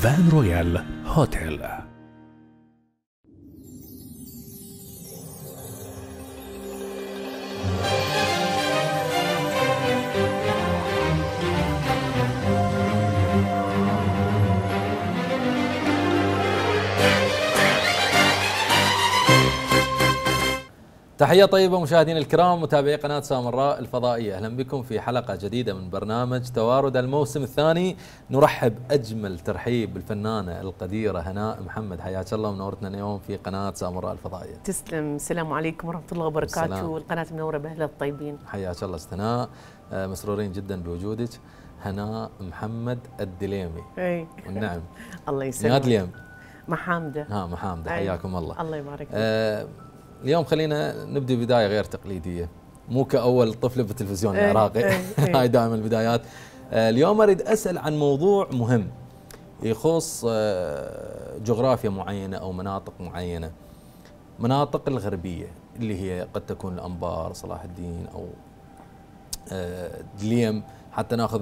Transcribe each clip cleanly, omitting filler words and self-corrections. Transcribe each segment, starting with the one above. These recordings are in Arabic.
فان رويال هوتيل. تحية طيبة مشاهدينا الكرام متابعي قناة سامراء الفضائية، أهلا بكم في حلقة جديدة من برنامج توارد الموسم الثاني. نرحب أجمل ترحيب بالفنانة القديرة هناء محمد، حياك الله منورتنا اليوم في قناة سامراء الفضائية. تسلم، السلام عليكم ورحمة الله وبركاته، والقناة منورة بأهل الطيبين. حياك الله ست هناء، مسرورين جدا بوجودك. هناء محمد الدليمي. اي والنعم. الله يسلمك. يا دليم محامدة. محامدة، حياكم الله. الله يبارك فيك. اليوم خلينا نبدي بداية غير تقليدية، مو كأول طفلة بالتلفزيون العراقي. هاي دائما البدايات. اليوم أريد أسأل عن موضوع مهم يخص جغرافيا معينة أو مناطق معينة، مناطق الغربية اللي هي قد تكون الأنبار، صلاح الدين أو دليم، حتى ناخذ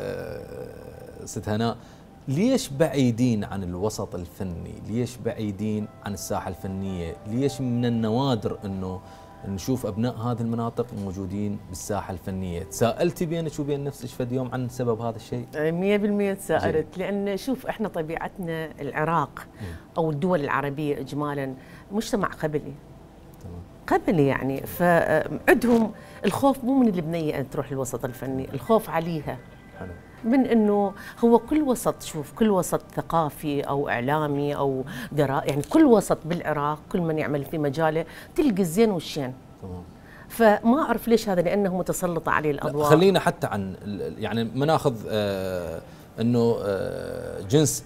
ست هناء. ليش بعيدين عن الوسط الفني؟ ليش بعيدين عن الساحة الفنية؟ ليش من النوادر أنه نشوف أبناء هذه المناطق موجودين بالساحة الفنية؟ تساءلتي بينك وبين نفسك فد يوم عن سبب هذا الشيء؟ 100% تساءلت، لأن شوف إحنا طبيعتنا العراق أو الدول العربية إجمالا مجتمع قبلي. قبلي يعني، فعندهم الخوف مو من البنية أن تروح الوسط الفني، الخوف عليها. حلو. من انه هو كل وسط، شوف كل وسط ثقافي او اعلامي او يعني كل وسط بالعراق كل من يعمل في مجاله تلقى الزين والشين. تمام. فما اعرف ليش هذا، لانه متسلطه عليه الاضواء. خلينا حتى عن يعني ما ناخذ انه جنس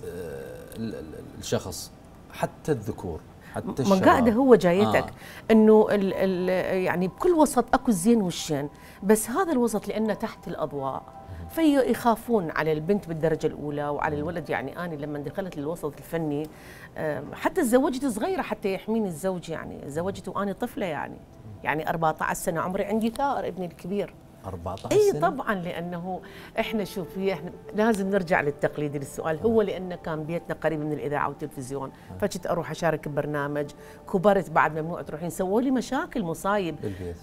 الشخص، حتى الذكور، حتى الشباب. ما قاعده هو جايتك انه يعني بكل وسط اكو الزين والشين، بس هذا الوسط لانه تحت الاضواء فيخافون على البنت بالدرجة الأولى وعلى الولد. يعني أنا لما دخلت للوسط الفني حتى تزوجت صغيرة حتى يحميني الزوج، يعني تزوجت وأنا طفلة، يعني 14 سنة عمري، عندي ثائر ابني الكبير 14 اي سنة؟ طبعا، لانه احنا شوف، احنا لازم نرجع للتقليدي للسؤال. هو لانه كان بيتنا قريب من الاذاعه والتلفزيون، فكنت اروح اشارك ببرنامج. كبرت بعد ممنوع تروحين، سووا لي مشاكل مصايب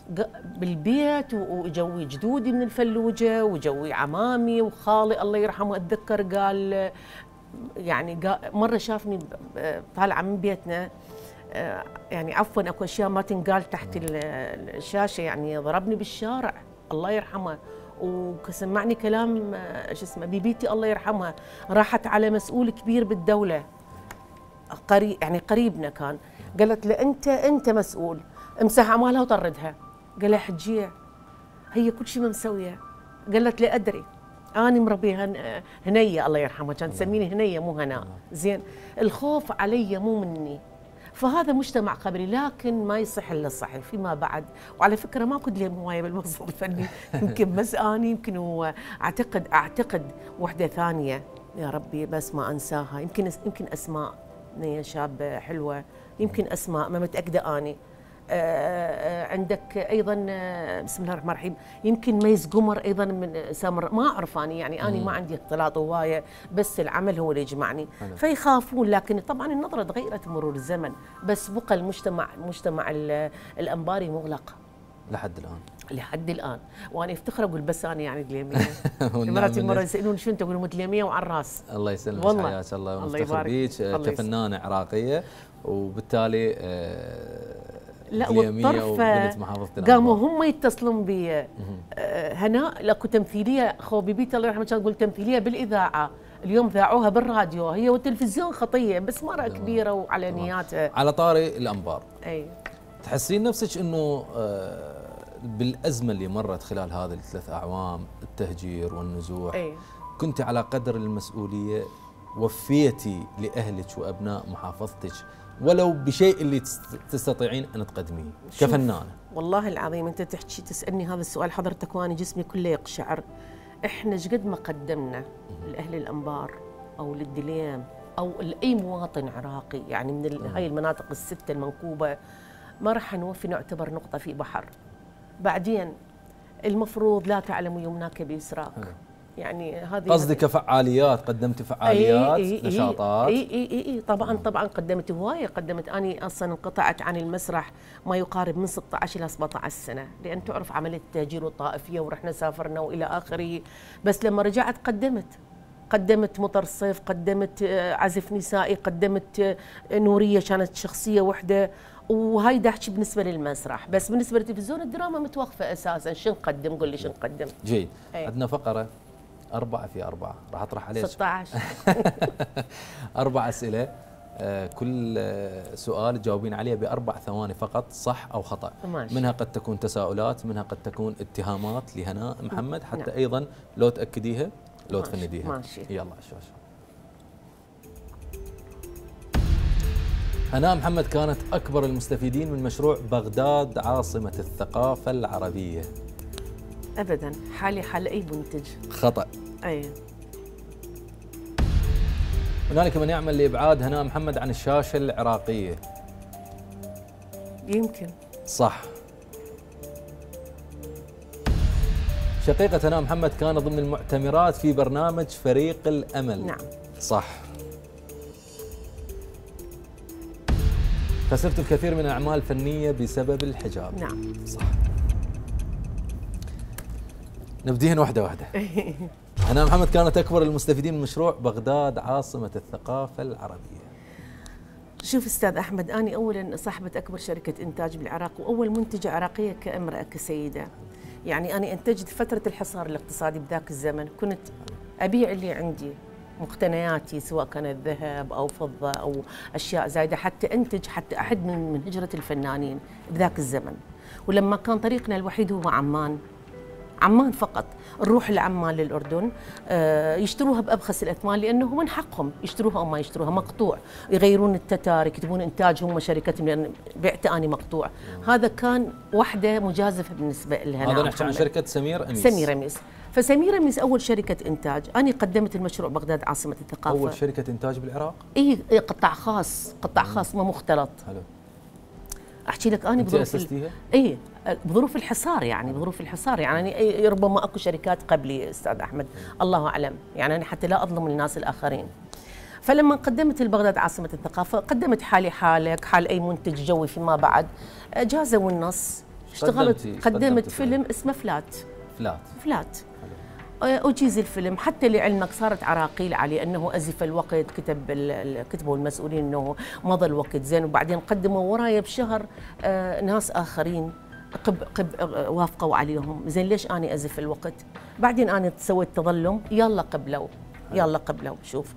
بالبيت وجوي جدودي من الفلوجه وجوي عمامي وخالي الله يرحمه. اتذكر قال يعني مره شافني طالعه من بيتنا، يعني عفوا اكو اشياء ما تنقال تحت الشاشه، يعني ضربني بالشارع الله يرحمه، وسمعني كلام شو اسمه بيبيتي الله يرحمها، راحت على مسؤول كبير بالدوله قريب، يعني قريبنا كان، قالت له انت مسؤول، امسح اعمالها وطردها. قال لها حجيه هي كل شيء ما مسويه. قالت لي ادري اني مربيها هنيه الله يرحمها، كانت تسميني هنيه مو هناء. زين، الخوف علي مو مني. فهذا مجتمع قبلي، لكن ما يصح الا الصحيح فيما بعد. وعلى فكره ماكو دليم هوايه بالوسط الفني، يمكن بس اني، يمكن هو اعتقد وحده ثانيه يا ربي بس ما انساها، يمكن اسماء، نيه شابه حلوه، يمكن اسماء ما متاكده اني. عندك ايضا بسم الله الرحمن الرحيم يمكن ميز قمر ايضا من سامر، ما اعرف اني، يعني اني ما عندي اختلاط هوايه، بس العمل هو اللي يجمعني. فيخافون، لكن طبعا النظره تغيرت مرور الزمن، بس بقى مجتمع الانباري مغلق لحد الان. وانا افتخر اقول بس انا يعني دليميه. مراتي مره يسالون شو انت، اقول لهم دليميه وعلى الراس. الله يسلمك، حياك الله، ونفتخر بيك كفنانه عراقيه، وبالتالي لا والطرف قاموا هم يتصلون بي. هناء اكو تمثيليه، خو بيبيتي الله يرحمها كانت تقول تمثيليه بالاذاعه، اليوم ذاعوها بالراديو هي والتلفزيون خطيه، بس مره كبيره وعلانياتها. على طاري الانبار، اي تحسين نفسك انه بالازمه اللي مرت خلال هذه الثلاث اعوام، التهجير والنزوح، كنت على قدر المسؤوليه، وفيتي لاهلك وابناء محافظتك ولو بشيء اللي تستطيعين ان تقدميه كفنانه؟ والله العظيم انت تسالني هذا السؤال حضرتك وانا جسمي كله يقشعر. احنا قد ما قدمنا لاهل الانبار او للدليم او لاي مواطن عراقي، يعني من هاي المناطق السته المنكوبه، ما راح نوفي، نعتبر نقطه في بحر. بعدين المفروض لا تعلم يمناك بيسراك، يعني هذه قصدك فعاليات، قدمت فعاليات نشاطات؟ اي طبعا قدمت هوايه، قدمت اني اصلا انقطعت عن المسرح ما يقارب من 16 الى 17 سنه، لان تعرف عمليه التهجير والطائفيه ورحنا سافرنا والى اخره. بس لما رجعت قدمت مطر الصيف، قدمت عزف نسائي، قدمت نوريه كانت شخصيه وحده، وهاي دا احكي بالنسبه للمسرح. بس بالنسبه للتلفزيون الدراما متوقفه اساسا. شو نقدم؟ قول لي شو نقدم. جيد. عندنا فقره 4 في 4، راح اطرح عليك 16 4 اسئله، كل سؤال تجاوبين عليه ب4 ثواني فقط، صح او خطا. ماشي. منها قد تكون تساؤلات، منها قد تكون اتهامات لهناء محمد، حتى نعم. ايضا لو تاكديها لو ماشي. تفنديها. ماشي. يلا على الشاشه. هناء محمد كانت اكبر المستفيدين من مشروع بغداد عاصمه الثقافه العربيه. ابدا، حال اي منتج. خطا. اي. هنالك من يعمل لابعاد هناء محمد عن الشاشه العراقيه. يمكن. صح. شقيقة هناء محمد كان ضمن المعتمرات في برنامج فريق الأمل. نعم. صح. خسرت الكثير من الأعمال الفنية بسبب الحجاب. نعم. صح. نبديهن واحدة واحدة. هناء محمد كانت أكبر المستفيدين من مشروع بغداد عاصمة الثقافة العربية. شوف أستاذ أحمد، أنا أولاً صاحبة أكبر شركة إنتاج بالعراق، وأول منتجة عراقية كامرأة كسيدة. يعني أنا أنتجت فترة الحصار الاقتصادي بذاك الزمن، كنت أبيع اللي عندي، مقتنياتي سواء كانت ذهب أو فضة أو أشياء زايدة، حتى أنتج، حتى أحد من هجرة الفنانين بذاك الزمن. ولما كان طريقنا الوحيد هو عمان فقط، نروح لعمان للأردن، يشتروها بأبخس الأثمان لأنه من حقهم يشتروها أو ما يشتروها، مقطوع، يغيرون التتار، يكتبون إنتاجهم وشركتهم، لأن بعت أنا مقطوع. هذا كان وحدة مجازفة بالنسبة لها. هذا نحكي عن شركة سمير أميس. سمير أميس. فسمير أميس أول شركة إنتاج، أنا قدمت المشروع بغداد عاصمة الثقافة. أول شركة إنتاج بالعراق؟ إي، قطاع خاص ما مختلط. حلو. احكي لك انا بظروف الحصار، يعني بظروف الحصار، يعني ربما اكو شركات قبلي استاذ احمد، الله اعلم، يعني انا حتى لا اظلم الناس الاخرين. فلما قدمت البغداد عاصمه الثقافه، قدمت حالي حالك حال اي منتج جوي فيما بعد، جازوا النص، قدمت فيلم اسمه فلات. أجيز الفيلم، حتى لعلمك صارت عراقيل عليه أنه أزف الوقت، كتبوا المسؤولين أنه مضى الوقت زين، وبعدين قدموا ورايا بشهر ناس آخرين وافقوا عليهم، زين ليش أنا أزف الوقت؟ بعدين أنا سويت تظلم، يلا قبلوا شوف.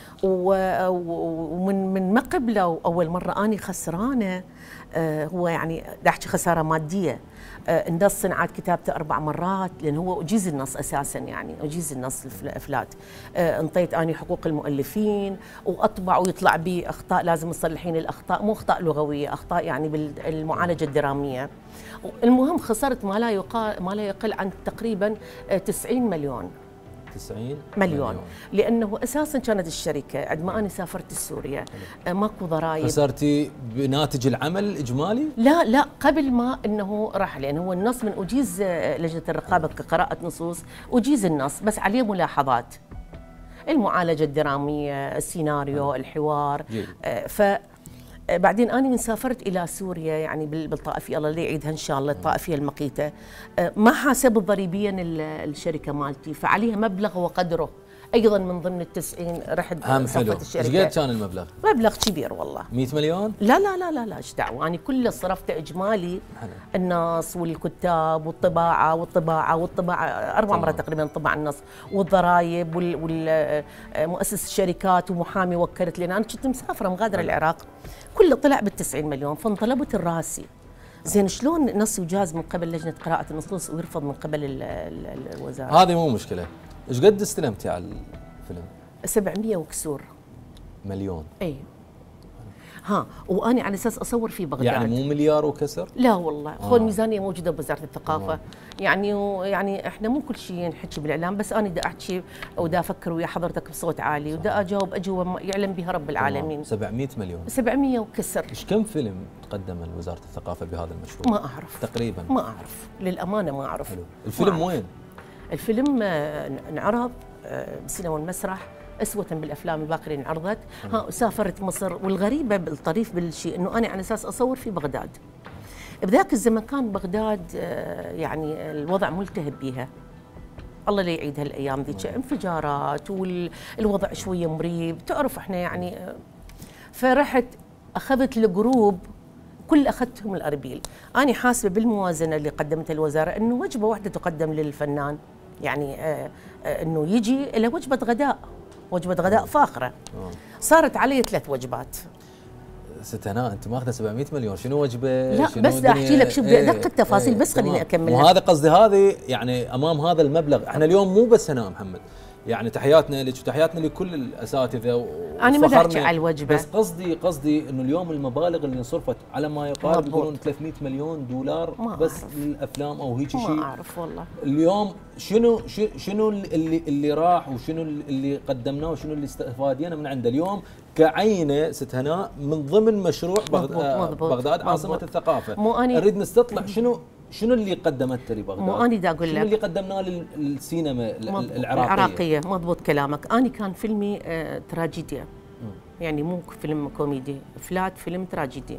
ومن ما قبلوا أول مرة أنا خسرانة، هو يعني دا أحكي خسارة مادية. النص صنعت كتابته 4 مرات، لأن هو أجيز النص أساساً، يعني أجيز النص الفلات. انطيت أني حقوق المؤلفين، وأطبع ويطلع بي أخطاء لازم تصلحين الأخطاء، مو أخطاء لغوية، أخطاء يعني بالمعالجة الدرامية. المهم خسرت ما لا يقل عن تقريباً 90 مليون. 90 مليون، لأنه أساساً كانت الشركة عندما أنا سافرت سوريا ماكو ضرائب. خسرتي بناتج العمل الإجمالي؟ لا قبل ما أنه راح، لأنه هو النص من أجيز لجنة الرقابة كقراءة نصوص، أجيز النص بس عليه ملاحظات، المعالجة الدرامية، السيناريو، الحوار. بعدين أنا من سافرت إلى سوريا، يعني بالطائفية، الله لا يعيدها إن شاء الله، الطائفية المقيتة، ما حاسبت ضريبيا الشركة مالتي، فعليها مبلغ وقدره أيضا من ضمن ال90 رحت صفت الشركة. ايش قد كان المبلغ؟ مبلغ كبير والله. 100 مليون؟ لا ايش دعوة، أنا كله صرفته إجمالي، النص والكتاب والطباعة 4 مرات تقريبا طبع النص، والضرائب والمؤسس الشركات ومحامي وكلت لنا. أنا كنت مسافرة مغادرة العراق، كله طلع بال90 مليون، فانطلبت الراسي. زين شلون نص يجاز من قبل لجنة قراءة النصوص ويرفض من قبل الوزارة؟ هذه مو مشكلة. ايش قد استلمتي على الفيلم؟ 700 وكسور مليون. اي. وأنا على أساس أصور في بغداد، يعني مو مليار وكسر؟ لا والله، خو الميزانية موجودة بوزارة الثقافة. يعني احنا مو كل شيء نحكي بالإعلام، بس أنا دا أحكي ودا أفكر ويا حضرتك بصوت عالي، ودا أجاوب أجوبة يعلم بها رب العالمين. 700 مليون. 700 وكسر. ايش كم فيلم تقدم لوزارة الثقافة بهذا المشروع؟ ما أعرف تقريبا. ما أعرف للأمانة، ما أعرف. حلو. الفيلم وين؟ الفيلم انعرض بالسينما والمسرح أسوة بالأفلام الباقية اللي انعرضت. سافرت مصر، والغريبة بالطريف بالشيء أنه أنا على أساس أصور في بغداد. بذاك الزمن كان بغداد يعني الوضع ملتهب بيها، الله لا يعيد هالأيام ذيك، انفجارات والوضع شوية مريب، تعرف احنا يعني. فرحت أخذت الجروب كل أخذتهم الأربيل. أنا حاسبة بالموازنة اللي قدمتها الوزارة أنه وجبة واحدة تقدم للفنان، يعني أنه يجي إلى وجبة غداء، وجبة غداء فاخرة. صارت علي 3 وجبات. ست هناء انت ماخذه 700 مليون، شنو وجبه؟ لا شنو بس بدي احكي لك شو بدق التفاصيل، بس خليني اكمل لك. وهذا قصدي، هذه يعني امام هذا المبلغ احنا اليوم مو بس هناء محمد، يعني تحياتنا لك وتحياتنا لكل الاساتذه. انا ما احكي على الوجبه، بس قصدي انه اليوم المبالغ اللي انصرفت على ما يقارب يقولون 300 مليون دولار بس للافلام او هيك شيء. ما اعرف والله. اليوم شنو اللي راح وشنو اللي قدمناه وشنو اللي استفادينا من عنده اليوم كعينه ست هناء من ضمن مشروع بغداد عاصمه الثقافه. اريد نستطلع شنو اللي قدمته لبغداد؟ مو أنا دا أقول لك شنو اللي قدمناه للسينما العراقية؟ مضبوط كلامك. أنا كان فيلمي تراجيديا، يعني مو فيلم كوميدي، فلات فيلم تراجيدي.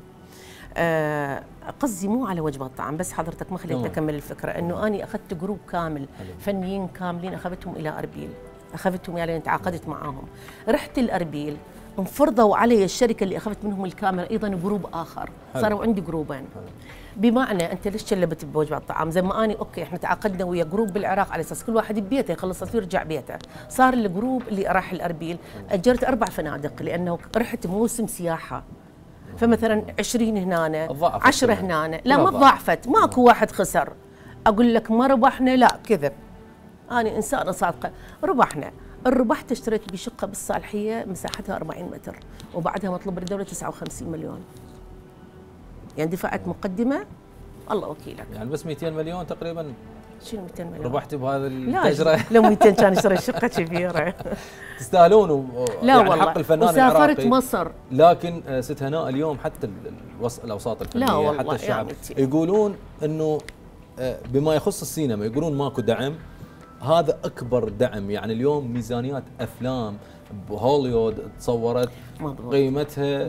قصدي مو على وجبة الطعام بس، حضرتك ما خليتني أكمل الفكرة. إنه أنا أخذت جروب كامل فنيين كاملين، أخذتهم إلى أربيل، أخذتهم يعني تعاقدت معاهم، رحت الأربيل، انفرضوا علي الشركة اللي أخذت منهم الكاميرا أيضا جروب آخر، صاروا عندي جروبين. بمعنى انت ليش تشلبت بوجبه الطعام؟ زي ما اني اوكي احنا تعاقدنا ويا جروب بالعراق على اساس كل واحد ببيته يخلص تصوير يرجع بيته. صار الجروب اللي راح الاربيل اجرت 4 فنادق لانه رحت موسم سياحه، فمثلا 20 هنا 10 هنا. لا ما تضاعفت، ماكو واحد خسر. اقول لك ما ربحنا، لا كذب، انا انسانه صادقه. ربحنا، الربحت اشتريت بشقه بالصالحيه مساحتها 40 متر، وبعدها مطلوب الدوله 59 مليون. يعني دفعت مقدمة، الله وكيلك. يعني بس 200 مليون تقريبا. شنو 200 مليون؟ ربحتي بهذا التجربة؟ لا 200 كان اشتري شقة كبيرة. تستاهلون لا يعني والله. حق الفنان العراقي. وسافرت مصر. لكن ست هناء اليوم حتى الاوساط الفنية، لا والله حتى الشعب يقولون انه بما يخص السينما يقولون ماكو دعم. هذا اكبر دعم. يعني اليوم ميزانيات افلام بهوليوود تصورت قيمتها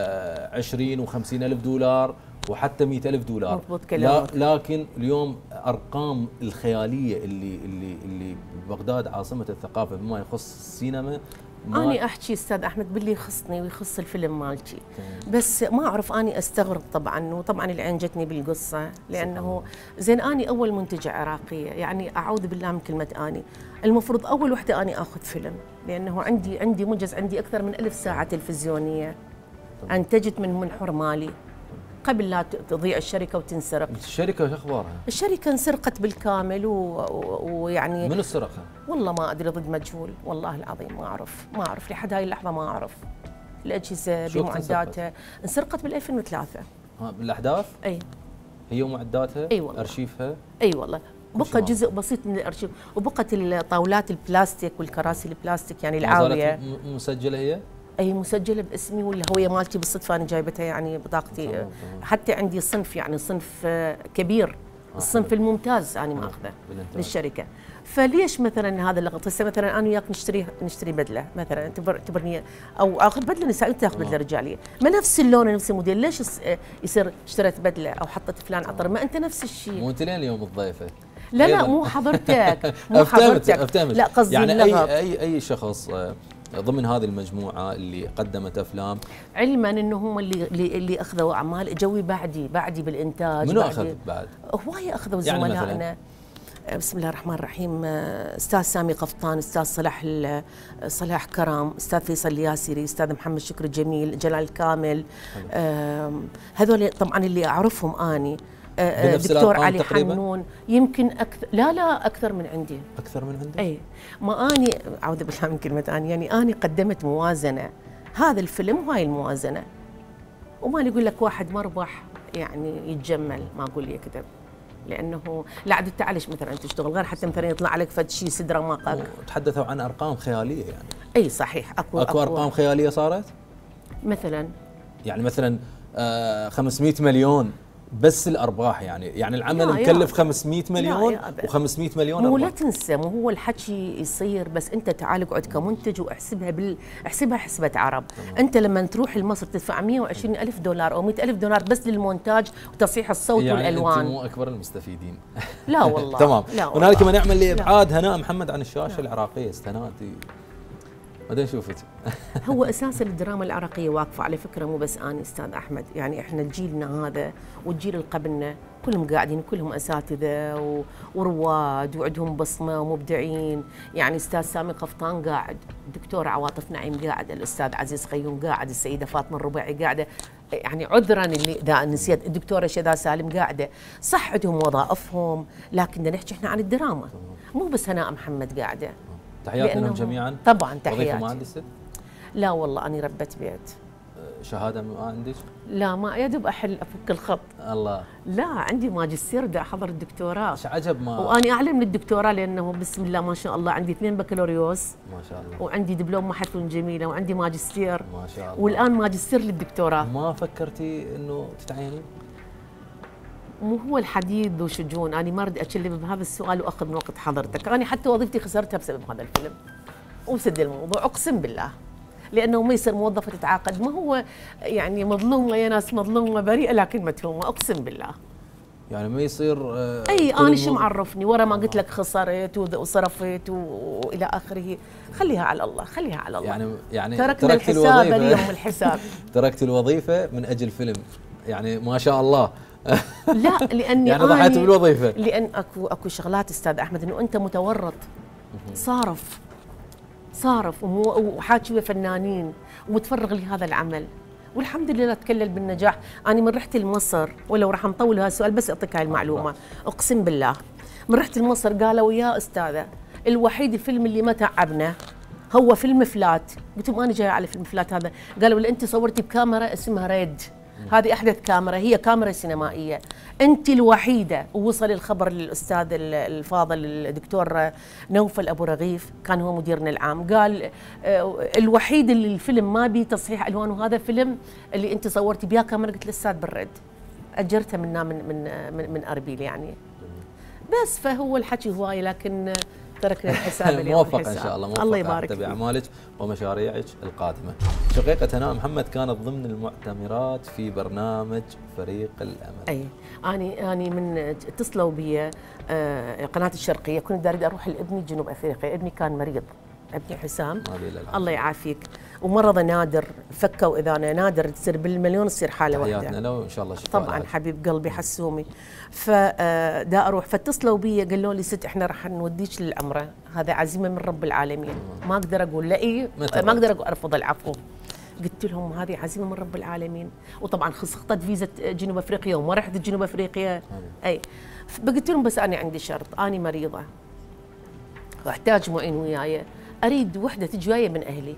20 و50 ألف دولار وحتى 100 ألف دولار. مضبوط كلامك. لكن اليوم ارقام الخياليه اللي ببغداد عاصمه الثقافه بما يخص السينما. أنا أحكي أستاذ أحمد باللي يخصني ويخص الفيلم مالتي، بس ما أعرف. أنا أستغرب طبعا، وطبعا العين جتني بالقصة، لأنه زين أنا أول منتجة عراقية، يعني أعوذ بالله من كلمة أني، المفروض أول وحدة أنا أخذ فيلم، لأنه عندي منجز، عندي أكثر من 1000 ساعة تلفزيونية أنتجت من منحور مالي قبل لا تضيع الشركة وتنسرق. الشركة شو أخبارها؟ الشركة انسرقت بالكامل ويعني من السرقة؟ والله ما أدري، ضد مجهول، والله العظيم ما أعرف لحد هاي اللحظة ما أعرف. الأجهزة بمعداتها انسرقت بال 2003. بالأحداث؟ أي. هي ومعداتها؟ أي والله. أرشيفها؟ أي والله. بقى جزء بسيط من الأرشيف، وبقت الطاولات البلاستيك والكراسي البلاستيك يعني العاوية. مسجلة هي؟ اي مسجله باسمي والهويه مالتي بالصدفه انا جايبتها، يعني بطاقتي. حتى عندي صنف، يعني صنف كبير، الصنف الممتاز انا ماخذه للشركه. فليش مثلا هذا اللغط؟ هسه مثلا انا وياك نشتري بدله مثلا، اعتبرني او اخذ بدله نسائيه وانت تاخذ بدله رجاليه، ما نفس اللون نفس الموديل، ليش يصير اشتريت بدله او حطيت فلان عطر؟ ما انت نفس الشيء. مو انت لين اليوم الضيفه؟ لا مو حضرتك، مو حضرتك. لا قصدي يعني اي شخص ضمن هذه المجموعه اللي قدمت افلام، علما انه هم اللي اخذوا اعمال اجوي بعدي بالانتاج. منو اخذ بعد؟ هوايه اخذوا زملائنا. يعني بسم الله الرحمن الرحيم، استاذ سامي قفطان، استاذ صلاح كرم، استاذ فيصل الياسري، استاذ محمد شكري جميل، جلال كامل. هذول طبعا اللي اعرفهم اني. دكتور علي حنون يمكن اكثر. لا اكثر من عندي. اكثر من عندك؟ اي. ما اني اعوذ بالله من كلمه اني، يعني اني قدمت موازنه، هذا الفيلم وهاي الموازنه، وما يقول لك واحد مربح يعني يتجمل، ما اقول لي كذب، لانه لا عاد تعالش مثلا تشتغل غير حتى مثلا يطلع عليك فد شيء سدره ما قاك. تحدثوا عن ارقام خياليه يعني. اي صحيح. اكو ارقام خياليه صارت؟ مثلا يعني مثلا 500 مليون بس الارباح يعني العمل مكلف 500 مليون و500 مليون مو لا تنسى، مو هو الحكي يصير، بس انت تعال اقعد كمنتج واحسبها احسبها حسبة عرب. انت لما تروح لمصر تدفع 120,000 دولار او 100,000 دولار بس للمونتاج وتصحيح الصوت يعني والالوان. انت مو اكبر المستفيدين. لا والله. تمام. هنالك من يعمل لابعاد هناء محمد عن الشاشه لا. العراقيه. استنادي بعدين شوفك. هو اساسا الدراما العراقيه واقفه على فكره، مو بس انا استاذ احمد، يعني احنا جيلنا هذا والجيل اللي قبلنا كلهم قاعدين، كلهم اساتذه ورواد وعندهم بصمه ومبدعين. يعني استاذ سامي قفطان قاعد، الدكتور عواطف نعيم قاعد، الاستاذ عزيز قيوم قاعد، السيده فاطمه الربيعي قاعده، يعني عذرا اللي اذا نسيت، الدكتوره شذا سالم قاعده. صح عندهم وظائفهم، لكن بدنا نحكي احنا عن الدراما، مو بس هناء محمد قاعده. تحياتي لهم جميعا. طبعا تحياتي. وظيفه ما عندك ست؟ لا والله أنا ربة بيت. شهاده ما عندك؟ لا، ما يدب احل افك الخط. الله. لا عندي ماجستير، بدي احضر الدكتوراه. ايش عجب ما واني اعلى من الدكتوراه، لانه بسم الله ما شاء الله عندي 2 بكالوريوس ما شاء الله، وعندي دبلوم معهد فنون جميله، وعندي ماجستير ما شاء الله، والان ماجستير للدكتوراه. ما فكرتي انه تتعيني؟ مو هو الحديد وشجون، انا ما اريد اتكلم بهذا السؤال واخذ من وقت حضرتك. انا حتى وظيفتي خسرتها بسبب هذا الفيلم وبسد الموضوع، اقسم بالله. لانه ما يصير موظفه تتعاقد، ما هو يعني مظلومه يا ناس، مظلومه بريئه لكن متهومه، اقسم بالله. يعني ما يصير اي انا شو معرفني ورا ما قلت لك خسرت وصرفت والى اخره. خليها على الله، خليها على الله. يعني تركنا الحساب اليوم الحساب. تركت الوظيفه من اجل فيلم، يعني ما شاء الله. لا لاني يعني ضحيت بالوظيفه، لان اكو شغلات استاذ احمد، انه انت متورط، صارف وحاكي ويا فنانين ومتفرغ لهذا العمل، والحمد لله تكلل بالنجاح. انا من رحت لمصر، ولو راح نطول هذا السؤال بس اعطيك هاي المعلومه، اقسم بالله من رحت لمصر قالوا يا استاذه الوحيد الفيلم اللي ما تعبنا هو فيلم فلات. قلت لهم انا جايه على فيلم فلات هذا، قالوا انت صورتي بكاميرا اسمها ريد، هذه احدث كاميرا، هي كاميرا سينمائيه، انت الوحيده. ووصل الخبر للاستاذ الفاضل الدكتور نوفل ابو رغيف، كان هو مديرنا العام، قال الوحيد اللي الفيلم ما بي تصحيح الوان، وهذا فيلم اللي انت صورتي بها كاميرا. قلت الاستاذ بالرد، اجرتها من اربيل يعني. بس فهو الحكي هواي، لكن تركنا الحساب اليوم. موفق ان شاء الله، موفق الله يبارك فيك باعمالك ومشاريعك القادمه. شقيقه هناء محمد كانت ضمن المعتمرات في برنامج فريق الامل. اي اني من اتصلوا بي قناه الشرقيه، كنت اريد اروح لابني جنوب افريقيا، ابني كان مريض، ابني حسام الله يعافيك، ومرض نادر، فكوا اذا أنا نادر تصير بالمليون تصير حاله واحده. حياتنا له ان شاء الله شفاء. طبعا حبيب قلبي حسومي. فدا اروح، فاتصلوا بي قالوا لي ست احنا راح نوديك للعمره، هذا عزيمه من رب العالمين. ما اقدر اقول لا اي، ما اقدر ارفض العفو. قلت لهم هذه عزيمه من رب العالمين، وطبعا خطت فيزا جنوب افريقيا وما رحت جنوب افريقيا. اي قلت لهم بس انا عندي شرط، انا مريضه واحتاج معين وياي، اريد وحده تجي وياي من اهلي.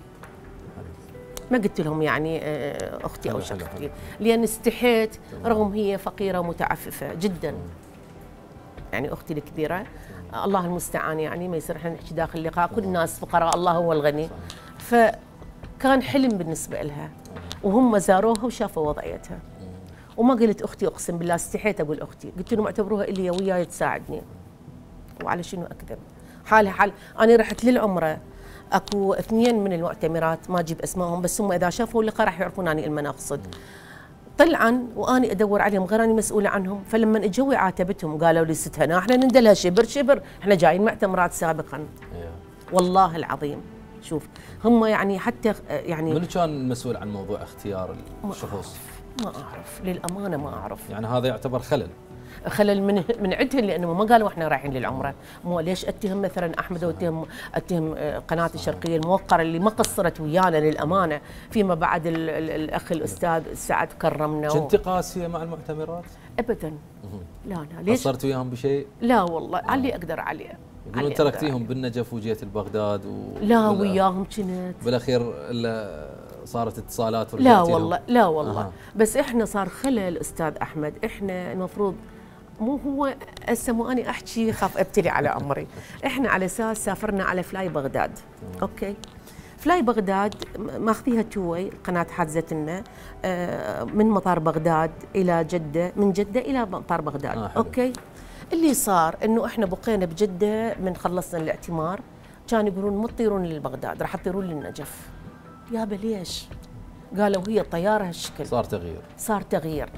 ما قلت لهم يعني اختي او شقيقتي، لان استحيت، رغم هي فقيره ومتعففه جدا، يعني اختي الكبيره الله المستعان، يعني ما يصير احنا نحكي داخل اللقاء، كل الناس فقراء الله هو الغني. فكان حلم بالنسبه لها، وهم زاروها وشافوا وضعيتها، وما قلت اختي، اقسم بالله استحيت اقول اختي، قلت لهم اعتبروها اللي وياي تساعدني. وعلى شنو اكذب؟ حالها حال. انا رحت للعمره، اكو 2 من المعتمرات ما اجيب اسمائهم، بس هم اذا شافوا اللقاء راح يعرفون اني من اقصد. طلعا واني ادور عليهم، غير اني مسؤوله عنهم. فلما اجوا عاتبتهم قالوا لي ست هنا احنا نندلها شبر، احنا جايين معتمرات سابقا. والله العظيم. شوف هم يعني حتى يعني من كان مسؤول عن موضوع اختيار الشخوص؟ ما اعرف للامانه، ما اعرف. يعني هذا يعتبر خلل من عندهم، لانه ما قالوا احنا رايحين للعمره. مو ليش اتهم مثلا احمد واتهم قناه الشرقيه الموقره اللي ما قصرت ويانا للامانه. فيما بعد الاخ الاستاذ سعد كرمنا. كنت قاسيه مع المعتمرات؟ ابدا. لا ليش؟ قصرت وياهم بشيء؟ لا والله على اللي اقدر عليه. يقولون تركتيهم بالنجف وجيت لبغداد لا وياهم كنت بالاخير صارت اتصالات. لا والله لا والله. بس احنا صار خلل استاذ احمد، احنا المفروض مو هو هسه مو اني احكي خاف ابتلي على عمري. احنا على اساس سافرنا على فلاي بغداد، اوكي، فلاي بغداد ماخذيها تو واي، قناه حاجزتنا من مطار بغداد الى جده، من جده الى مطار بغداد. اوكي، اللي صار انه احنا بقينا بجده من خلصنا الاعتمار، كانوا يقولون مو تطيرون لبغداد، راح تطيرون للنجف. يابا ليش؟ قالوا هي الطياره هالشكل. صار تغيير.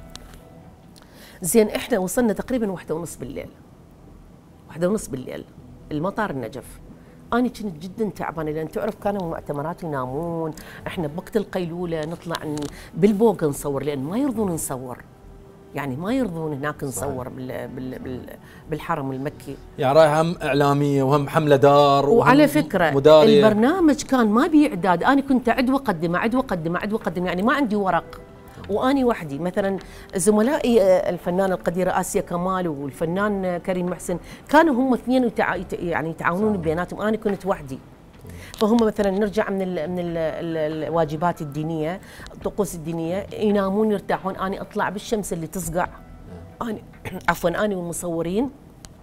زين احنا وصلنا تقريبا 1:30 بالليل. 1:30 بالليل المطار النجف. أنا كنت جدا تعبانة، لأن تعرف كانوا المؤتمرات ينامون، احنا بوقت القيلولة نطلع بالبوق نصور، لأن ما يرضون نصور. يعني ما يرضون هناك نصور بالحرم المكي. يعني رايح هم إعلامية وهم حملة دار، وعلى فكرة مدارية. البرنامج كان ما بيه إعداد، أنا كنت أعد وأقدم أعد وأقدم أعد وأقدم، يعني ما عندي ورق وأني وحدي. مثلا زملائي الفنان القدير آسيا كمال والفنان كريم محسن كانوا هم اثنين يعني يتعاونون بيناتهم، أنا كنت وحدي. فهم مثلا نرجع من الواجبات الدينيه، الطقوس الدينيه، ينامون يرتاحون، انا اطلع بالشمس اللي تصقع، انا عفوا انا والمصورين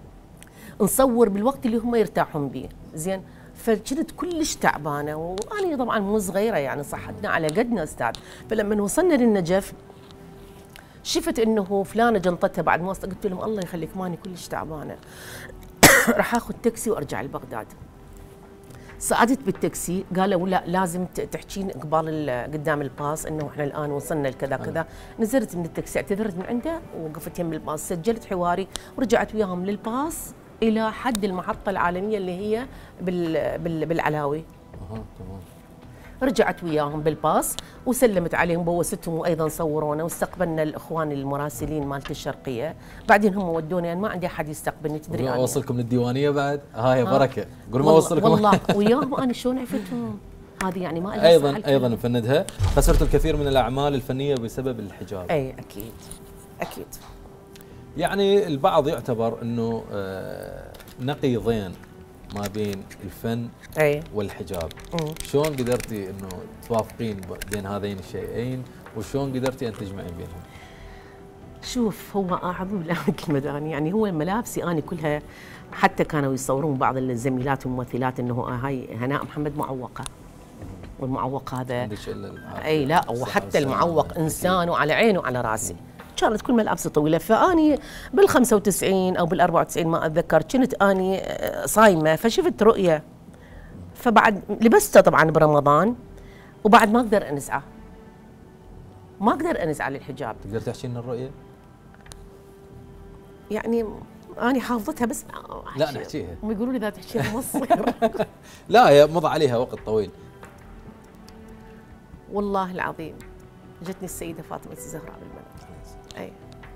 نصور بالوقت اللي هم يرتاحون به. زين، فكنت كلش تعبانه، وانا طبعا مو صغيره يعني صحتنا على قدنا استاذ. فلما وصلنا للنجف شفت انه فلانه جنطتها بعد ما وصلت، قلت لهم الله يخليك ماني كلش تعبانه راح اخذ تاكسي وارجع لبغداد. صعدت بالتاكسي، قالوا لا لازم تحكين قبال قدام الباص انه احنا الان وصلنا لكذا كذا. نزلت من التاكسي، اعتذرت من عنده ووقفت يم الباص، سجلت حواري ورجعت وياهم للباص الى حد المحطه العالميه اللي هي بالعلاوي. تمام. رجعت وياهم بالباص وسلمت عليهم، بوستهم وايضا صورونا، واستقبلنا الاخوان المراسلين مالت الشرقيه. بعدين هم ودوني، يعني ما عندي احد يستقبلني، تدري انا اوصلكم للديوانيه بعد؟ هاي بركه، قول ما اوصلكم والله وياهم انا شلون عرفتهم؟ هذه يعني ما ايضا نفندها. خسرت الكثير من الاعمال الفنيه بسبب الحجاب. اي اكيد. يعني البعض يعتبر انه نقيضين ما بين الفن والحجاب. شلون قدرتي انه توافقين بين هذين الشيئين، وشلون قدرتي ان تجمعين بينهم؟ شوف، هو اعظم لك المداني، يعني هو ملابسي انا كلها، حتى كانوا يصورون بعض الزميلات والممثلات انه هاي هناء محمد معوقه، والمعوق هذا اي لا، وحتى المعوق انسان وعلى عينه وعلى راسي. كانت كل ملابسي طويله، فاني بال95 او بال94 ما اتذكر، كنت اني صايمه، فشفت رؤيه، فبعد لبسته طبعا برمضان، وبعد ما اقدر انزعه، ما اقدر انزعه للحجاب. تقدر تحكي لنا الرؤيه؟ يعني اني حافظتها بس لا نحكيها، هم يقولوا لي اذا تحكيها ما تصير لا يا مضى عليها وقت طويل. والله العظيم جتني السيده فاطمه الزهراء بالمنام، اي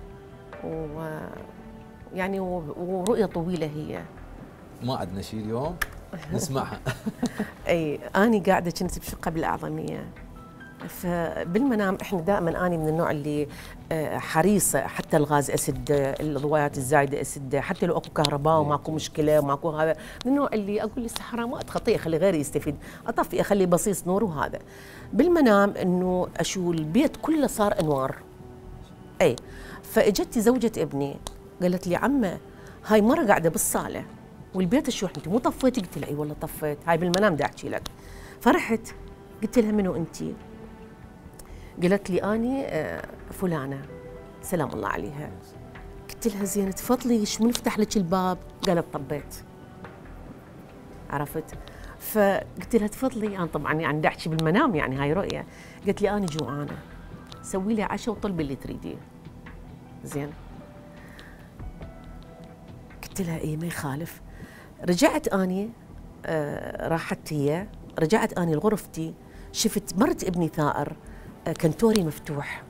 يعني ورؤيه طويله هي، ما عندنا شيء اليوم نسمعها اي انا قاعده كنت بشقه بالاعظميه، فبالمنام احنا دائما اني من النوع اللي حريصه، حتى الغاز اسد، الضويات الزايده اسد، حتى لو اكو كهرباء وماكو مشكله وماكو هذا، من النوع اللي اقول للسحره ما اتخطيه، اخلي غيري يستفيد، اطفي اخلي بصيص نور وهذا. بالمنام انه اشوف البيت كله صار انوار. اي فاجت زوجة ابني قالت لي عمه هاي مرة قاعدة بالصالة والبيت شو انت مو طفيتي؟ قلت لها اي والله طفيت، هاي بالمنام دا احكي لك. فرحت قلت لها منو انتي؟ قالت لي اني فلانة سلام الله عليها. قلت لها زين تفضلي شو نفتح لك الباب؟ قالت طبيت. عرفت؟ فقلت لها تفضلي، انا طبعا يعني دا احكي بالمنام يعني هاي رؤية. قالت لي انا جوعانة سوي لي عشاء وطلبي اللي تريديه. زين قلت لها ايه ما يخالف. رجعت اني راحت هي، رجعت اني لغرفتي، شفت مرت ابني ثائر كنتوري مفتوح،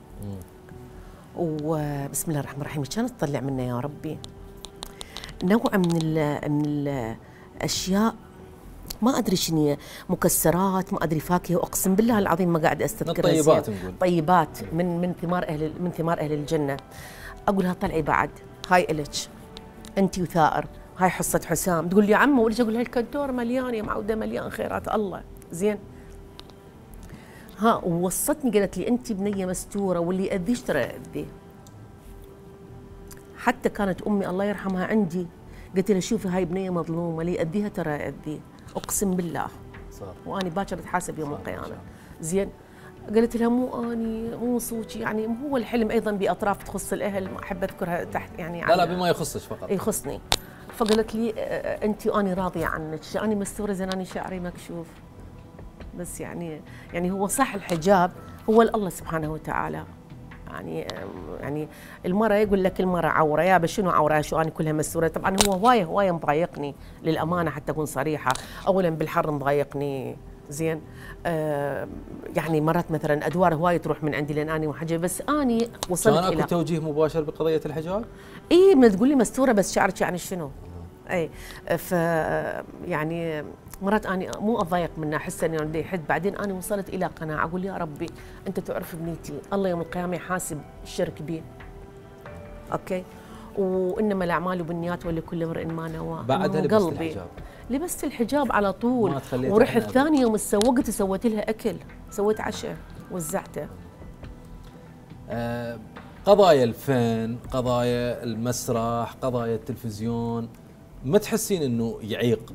وبسم الله الرحمن الرحيم كانت تطلع منه يا ربي نوع من الاشياء ما ادري شنو، مكسرات، ما ادري فاكهه، واقسم بالله العظيم ما قاعده استذكر. طيبات نقول، طيبات من ثمار اهل الجنه. اقول لها طلعي بعد هاي الك انت وثائر، هاي حصه حسام. تقول لي عمه، وليش اقول لها الكنتور مليان يا معوده، مليان خيرات الله. زين ها ووصتني قالت لي انت بنيه مستوره واللي ياذيش ترى ياذيه. حتى كانت امي الله يرحمها عندي، قلت لها شوفي هاي بنيه مظلومه اللي ياذيها ترى ياذيه، اقسم بالله. صار. واني باكر بتحاسب يوم القيامه. زين، قالت لها مو اني مو صوتي، يعني هو الحلم ايضا باطراف تخص الاهل، ما احب اذكرها تحت يعني. لا بما يخصك فقط. يخصني. فقالت لي انت واني راضيه عنك، اني مستوره زين، اني شعري مكشوف. بس يعني هو صح الحجاب هو الله سبحانه وتعالى. يعني المرأة يقول لك المرأة عورة، يا شنو عورة شو أنا كلها مستورة. طبعا هو هواية مضايقني للأمانة، حتى أكون صريحة. أولا بالحر مضايقني. زين، يعني مرات مثلا أدوار هواية تروح من عندي لأن أنا محجبة، بس أني وصلت كان اكو توجيه مباشر بقضية الحجاب؟ إيه، ما تقول لي مستورة بس شعرك يعني شنو؟ اي ف يعني مرات اني مو اضايق منها، احس اني عندي حد. بعدين انا وصلت الى قناعه اقول يا ربي انت تعرف بنيتي، الله يوم القيامه يحاسب الشرك بي. اوكي، وانما الاعمال بالنيات ولكل امرئ ما نوى. بعدها لبست الحجاب؟ لبست الحجاب على طول، ورحت ثاني يوم تسوقت وسويت لها اكل، سويت عشاء وزعته. قضايا الفن، قضايا المسرح، قضايا التلفزيون، ما تحسين انه يعيق؟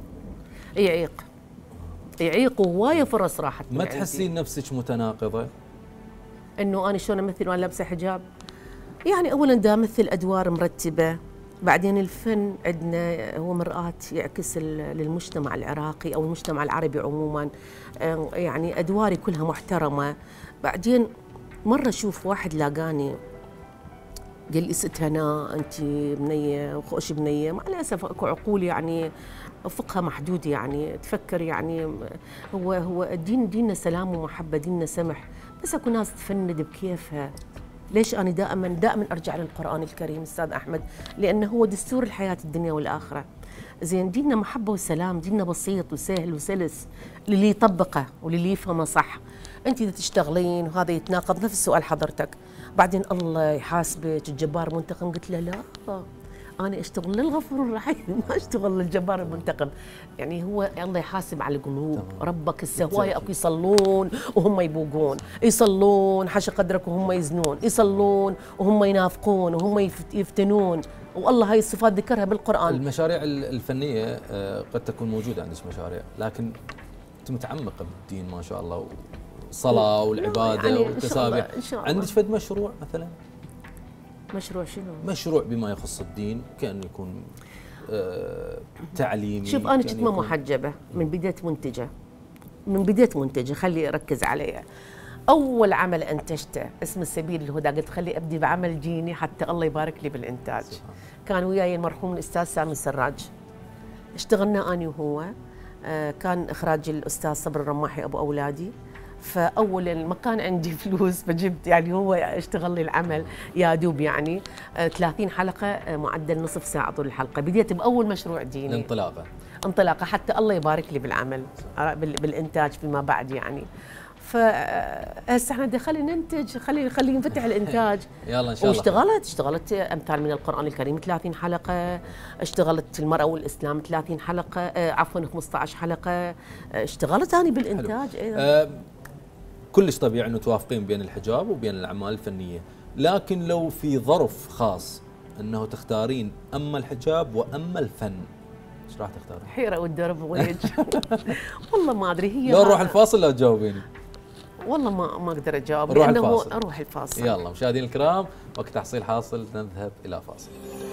يعيق وهوايه فرص راحت. ما تحسين نفسك متناقضه؟ انه انا شلون امثل وانا لابسه حجاب؟ يعني اولا دا امثل ادوار مرتبه، بعدين الفن عندنا هو مرآة يعكس للمجتمع العراقي او المجتمع العربي عموما. يعني ادواري كلها محترمه. بعدين مره اشوف واحد لاقاني قال لي ست هنا انت بنيه وخوش بنيه، مع الاسف اكو عقول يعني افقها محدود، يعني تفكر يعني هو الدين ديننا سلام ومحبه، ديننا سمح، بس اكو ناس تفند بكيفها. ليش انا دائما ارجع للقران الكريم استاذ احمد؟ لانه هو دستور الحياه الدنيا والاخره. زين، ديننا محبه وسلام، ديننا بسيط وسهل وسلس للي يطبقه وللي يفهمه صح. انت اذا تشتغلين وهذا يتناقض، نفس سؤال حضرتك، بعدين الله يحاسبك الجبار منتقم. قلت له لا، أنا أشتغل للغفور الرحيم، ما أشتغل للجبار المنتقم. يعني هو الله يحاسب على القلوب. ربك السهواية أكو يصلون وهم يبوقون، يصلون حاشا قدرك وهم يزنون، يصلون وهم ينافقون وهم يفتنون، والله هاي الصفات ذكرها بالقرآن. المشاريع الفنية قد تكون موجودة عندك مشاريع، لكن أنت متعمقة بالدين ما شاء الله، والصلاة والعبادة يعني والتسابيح. عندك فد مشروع مثلا؟ مشروع شنو؟ مشروع بما يخص الدين، كأنه يكون تعليمي. شوف أنا كنت ما محجبة من بداية منتجة، خلي أركز عليها. أول عمل أنتجته اسم السبيل الهدى، قلت خلي أبدي بعمل ديني حتى الله يبارك لي بالإنتاج. كان وياي المرحوم الأستاذ سامي سراج، اشتغلنا أنا وهو. كان إخراج الأستاذ صبر الرماحي أبو أولادي. فاول ما كان عندي فلوس فجبت، يعني هو اشتغل لي العمل يا دوب يعني 30 حلقه، معدل نصف ساعه طول الحلقه. بديت باول مشروع ديني، انطلاقه حتى الله يبارك لي بالعمل بالانتاج فيما بعد يعني. فهسه احنا خلينا ننتج، خلي ينفتح الانتاج. يلا ان شاء الله. اشتغلت امثال من القران الكريم 30 حلقه، اشتغلت المراه والاسلام 30 حلقه، عفوا 15 حلقه، اشتغلت انا بالانتاج. كلش طبيعي انه توافقين بين الحجاب وبين الاعمال الفنيه، لكن لو في ظرف خاص انه تختارين اما الحجاب واما الفن، ايش راح تختارين؟ حيره والدرب ويج. والله ما ادري. هي لو نروح الفاصل لو تجاوبيني. والله ما اقدر اجاوب لانه اروح الفاصل. يلا مشاهدينا الكرام، وقت تحصيل حاصل نذهب الى فاصل.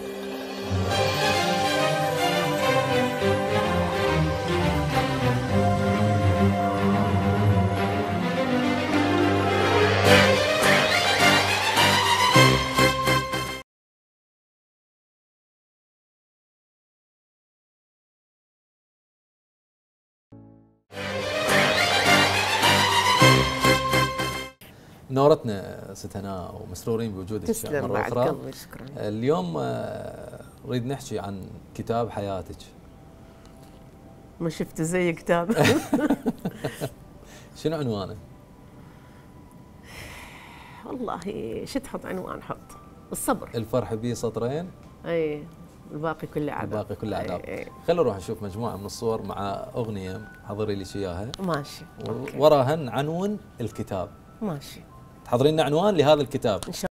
نورتنا ست هناء ومسرورين بوجودك مرة أخرى. اليوم نريد نحكي عن كتاب حياتك. ما شفت زي كتاب. شنو عنوانه؟ والله شو تحط عنوان؟ حط الصبر. الفرح بيه سطرين، اي الباقي كله عذاب. خلينا نروح نشوف مجموعة من الصور مع أغنية حضري لي اياها. ماشي. وراهن عنون الكتاب. ماشي. تحضرين لنا عنوان لهذا الكتاب إن شاء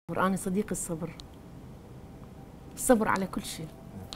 أنا صديق الصبر. الصبر على كل شيء.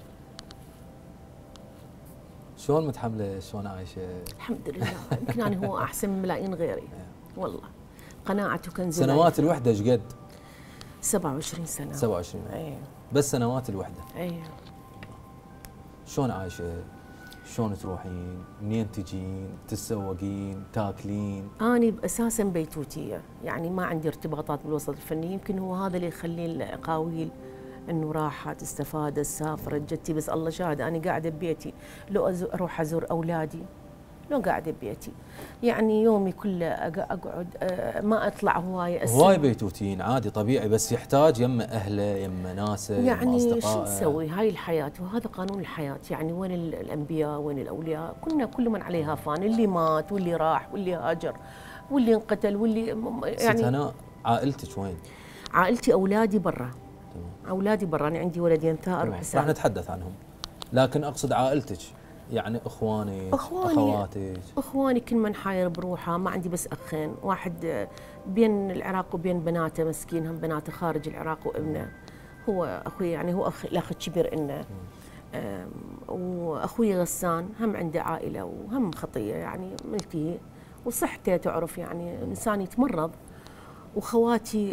شلون متحمله؟ شلون عايشه؟ الحمد لله. يمكن أنا هو أحسن من ملايين غيري. والله قناعته كنز. سنوات الوحده ايش قد؟ 27 سنه. 27. اي بس سنوات الوحده. اي. شلون عايشه؟ شلون تروحين؟ منين تجين؟ تتسوقين؟ تاكلين؟ أنا أساسا بيتوتية، يعني ما عندي ارتباطات بالوسط الفني، يمكن هو هذا اللي يخلي الأقاويل إنه راحت استفادت سافرت جتي، بس الله شاهد أنا قاعدة ببيتي، لو أروح أزور أولادي، لو قاعدة ببيتي، يعني يومي كله أقعد ما أطلع هواي بيتوتيين عادي طبيعي، بس يحتاج يم أهله يم ناسه يعني يم شو أصدقائه. نسوي؟ هاي الحياة وهذا قانون الحياة، يعني وين الأنبياء وين الأولياء؟ كنا كل من عليها فان، اللي مات واللي راح واللي هاجر واللي انقتل واللي يعني. ست هناء عائلتك وين؟ عائلتي أولادي برا. أولادي برا، أنا عندي ولدين ثائر وحسام. راح نتحدث عنهم، لكن أقصد عائلتك، يعني اخوانك اخواتك. اخواني كل من حاير بروحه، ما عندي بس اخين، واحد بين العراق وبين بناته مسكين، هم بناته خارج العراق وابنه، هو اخوي يعني هو الاخ الكبير إلنا. واخوي غسان هم عنده عائله وهم خطيه يعني ملتهي وصحته تعرف يعني الانسان يتمرض، وخواتي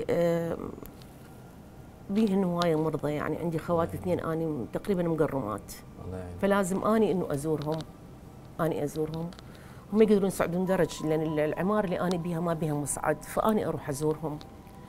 بيهن هوايه مرضى، يعني عندي خواتي اثنين اني تقريبا مقرمات، فلازم اني انه ازورهم، اني ازورهم، هم يقدرون يصعدون درج لان العماره اللي اني بيها ما بيها مصعد، فاني اروح ازورهم.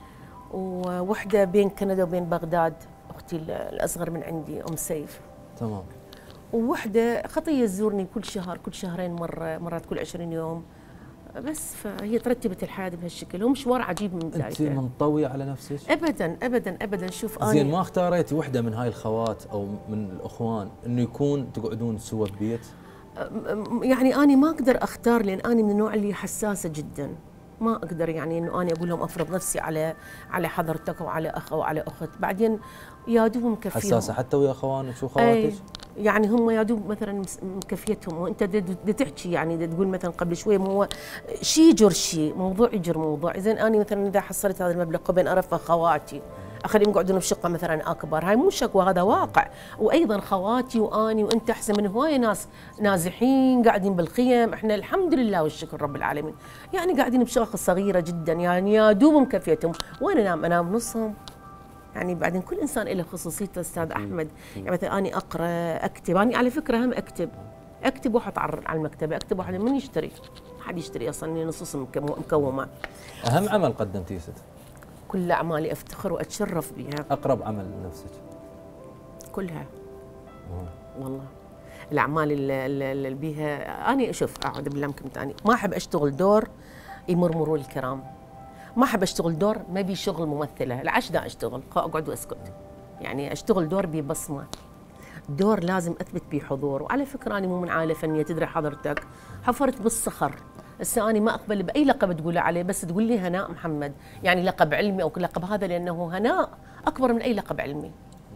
ووحده بين كندا وبين بغداد، اختي الاصغر من عندي ام سيف. تمام. ووحده خطيه تزورني كل شهر كل شهرين مره، مرات كل 20 يوم، بس فهي ترتبت الحياه بهالشكل، هو مشوار عجيب من بدايته. انت منطويه على نفسك؟ ابدا ابدا ابدا. شوف انا زين، ما اختاريتي وحده من هاي الخوات او من الاخوان انه يكون تقعدون سوا ببيت؟ يعني أنا ما أقدر أختار، لأن أنا من النوع اللي حساسة جدا، ما أقدر يعني إنه أنا أقول لهم أفرض نفسي على حضرتك وعلى أخ أو على أخت، بعدين يا دوب مكفيهم. حساسة حتى ويا أخوانك وخواتك؟ يعني هم يا دوب مثلا مكفيتهم، وأنت تحكي يعني تقول مثلا قبل شوي هو شيء يجر شيء، موضوع يجر موضوع. زين أنا مثلا إذا حصلت هذا المبلغ بين أرفه خواتي اخليهم يقعدون بشقه مثلا اكبر، هاي مو شكوى هذا واقع. وايضا خواتي واني وانت احسن من هوايه ناس نازحين قاعدين بالخيم، احنا الحمد لله والشكر رب العالمين يعني قاعدين بشقق صغيره جدا، يعني يا دوب مكفيتهم. وين انام نصهم يعني. بعدين كل انسان له خصوصيته استاذ احمد، يعني مثلا اني اقرا اكتب، اني على فكره هم اكتب واحط على المكتبه، اكتب واحد من يشتري، حد يشتري اصلا نصوص مكومه. اهم عمل قدمتيه ست؟ كل أعمالي أفتخر وأتشرف بها. أقرب عمل لنفسك؟ كلها. والله الأعمال اللي بيها أنا شوف أعوذ بالله يمكن ثاني، ما أحب أشتغل دور يمرمروا الكرام، ما أحب أشتغل دور ما بي شغل ممثلة، العش دا أشتغل أقعد وأسكت، يعني أشتغل دور ببصمة، دور لازم أثبت به حضور. وعلى فكرة أنا مو من عائلة فنية، تدري حضرتك حفرت بالصخر، هسه أنا ما أقبل بأي لقب تقوله عليه، بس تقول لي هناء محمد، يعني لقب علمي أو لقب هذا، لأنه هناء أكبر من أي لقب علمي،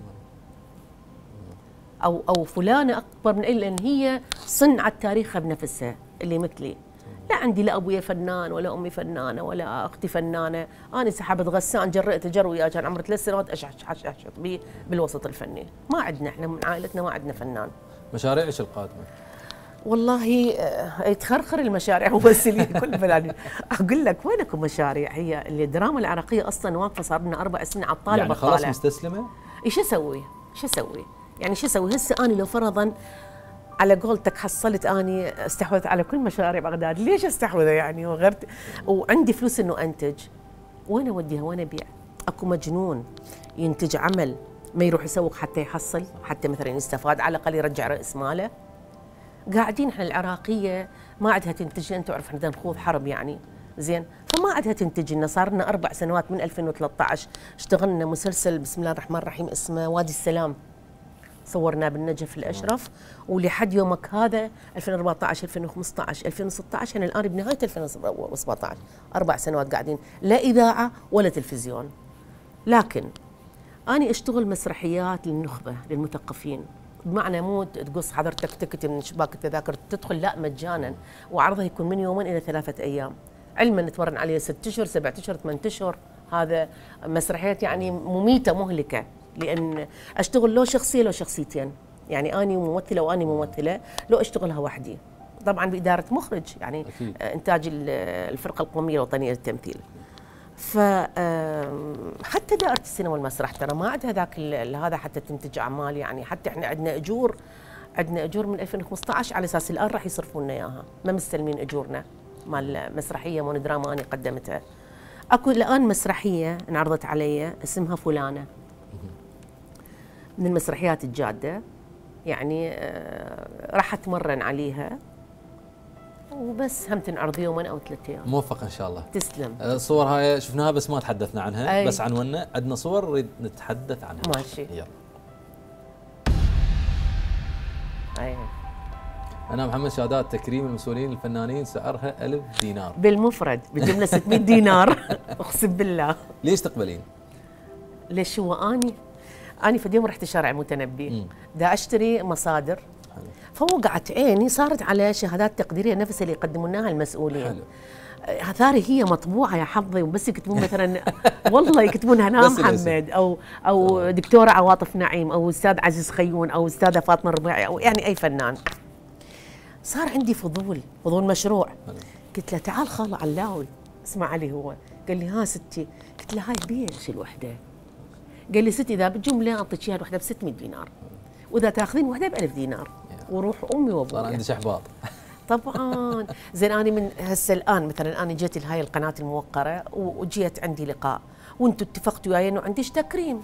أو فلانة أكبر من أي، لأن هي صنعت تاريخها بنفسها اللي مثلي. لا عندي لا أبويا فنان ولا أمي فنانة ولا أختي فنانة، أنا سحبت غسان جرأت أجر وياه، كان عمري 3 سنوات أشحت به بالوسط الفني. ما عندنا إحنا من عائلتنا ما عندنا فنان. مشاريعك القادمة؟ والله يتخرخر المشاريع ممثلين كل فلاني. اقول لك وينكم مشاريع؟ هي الدراما العراقيه اصلا واقفه صار لنا 4 سنين على الطاوله، يعني خلاص مستسلمه؟ ايش اسوي؟ يعني شو اسوي؟ هسه انا لو فرضا على قولتك حصلت اني استحوذت على كل مشاريع بغداد، ليش استحوذ يعني وغيرت وعندي فلوس انه انتج، وين اوديها؟ وين ابيع؟ اكو مجنون ينتج عمل ما يروح يسوق حتى يحصل، حتى مثلا يستفاد على الاقل يرجع راس ماله. قاعدين احنا العراقيه ما عندها تنتج، انت تعرف احنا نخوض حرب يعني، زين، فما عندها تنتج لنا، صار لنا 4 سنوات من 2013 اشتغلنا مسلسل بسم الله الرحمن الرحيم اسمه وادي السلام، صورناه بالنجف الاشرف، ولحد يومك هذا 2014 2015 2016 احنا الان بنهايه 2017 4 سنوات قاعدين لا اذاعه ولا تلفزيون. لكن أنا أشتغل مسرحيات للنخبة للمثقفين، بمعنى مو تقص حضرتك تكت من شباك التذاكر تدخل، لا مجانا، وعرضها يكون من 2 إلى 3 أيام، علما نتمرن عليه 6 أشهر 7 أشهر 8 أشهر هذا مسرحيات يعني مميته مهلكه، لان اشتغل لو شخصيه لو شخصيتين، يعني اني ممثله واني ممثله لو اشتغلها وحدي، طبعا باداره مخرج يعني أكيد. انتاج الفرقه القوميه الوطنيه للتمثيل. ف حتى دائره السينما والمسرح ترى ما عندها ذاك هذا حتى تنتج اعمال، يعني حتى احنا عندنا اجور من 2015 على اساس الان راح يصرفون لنا اياها، ما مستلمين اجورنا مال مسرحيه مونودراما انا قدمتها. اكو الان مسرحيه انعرضت علي اسمها فلانه، من المسرحيات الجاده، يعني راح اتمرن عليها وبس، هم تنعرض يومين او 3 ايام. موفق ان شاء الله. تسلم. الصور هاي شفناها بس ما تحدثنا عنها. أي. بس عنونا عندنا صور نريد نتحدث عنها. ماشي. يلا. أي. أنا محمد شهادات تكريم المسؤولين الفنانين سعرها 1000 دينار. بالمفرد بالجملة 600 دينار اقسم بالله. ليش تقبلين؟ ليش هو اني في اليوم رحت شارع المتنبي دا اشتري مصادر، فوقعت عيني صارت على شهادات تقديريه نفس اللي يقدمونها المسؤولين. حلو. هذاري هي مطبوعه يا حظي، وبس يكتبون مثلا والله يكتبون هنا محمد او دكتوره عواطف نعيم او استاذ عزيز خيون او استاذه فاطمه الربيعي او يعني اي فنان. صار عندي فضول مشروع. قلت له تعال خال علاوي اسمع علي هو. قال لي ها ستي. قلت له هاي بيش الوحده. قال لي ستي اذا بالجمله اعطيك اياها الوحده ب 600 دينار واذا تاخذين وحده ب 1000 دينار وروح امي وابوي. صار عندي احباط. طبعا زين انا من هسه الان مثلا انا جيت لهاي القناه الموقره وجيت عندي لقاء وانتم اتفقتوا وياي انه عنديش تكريم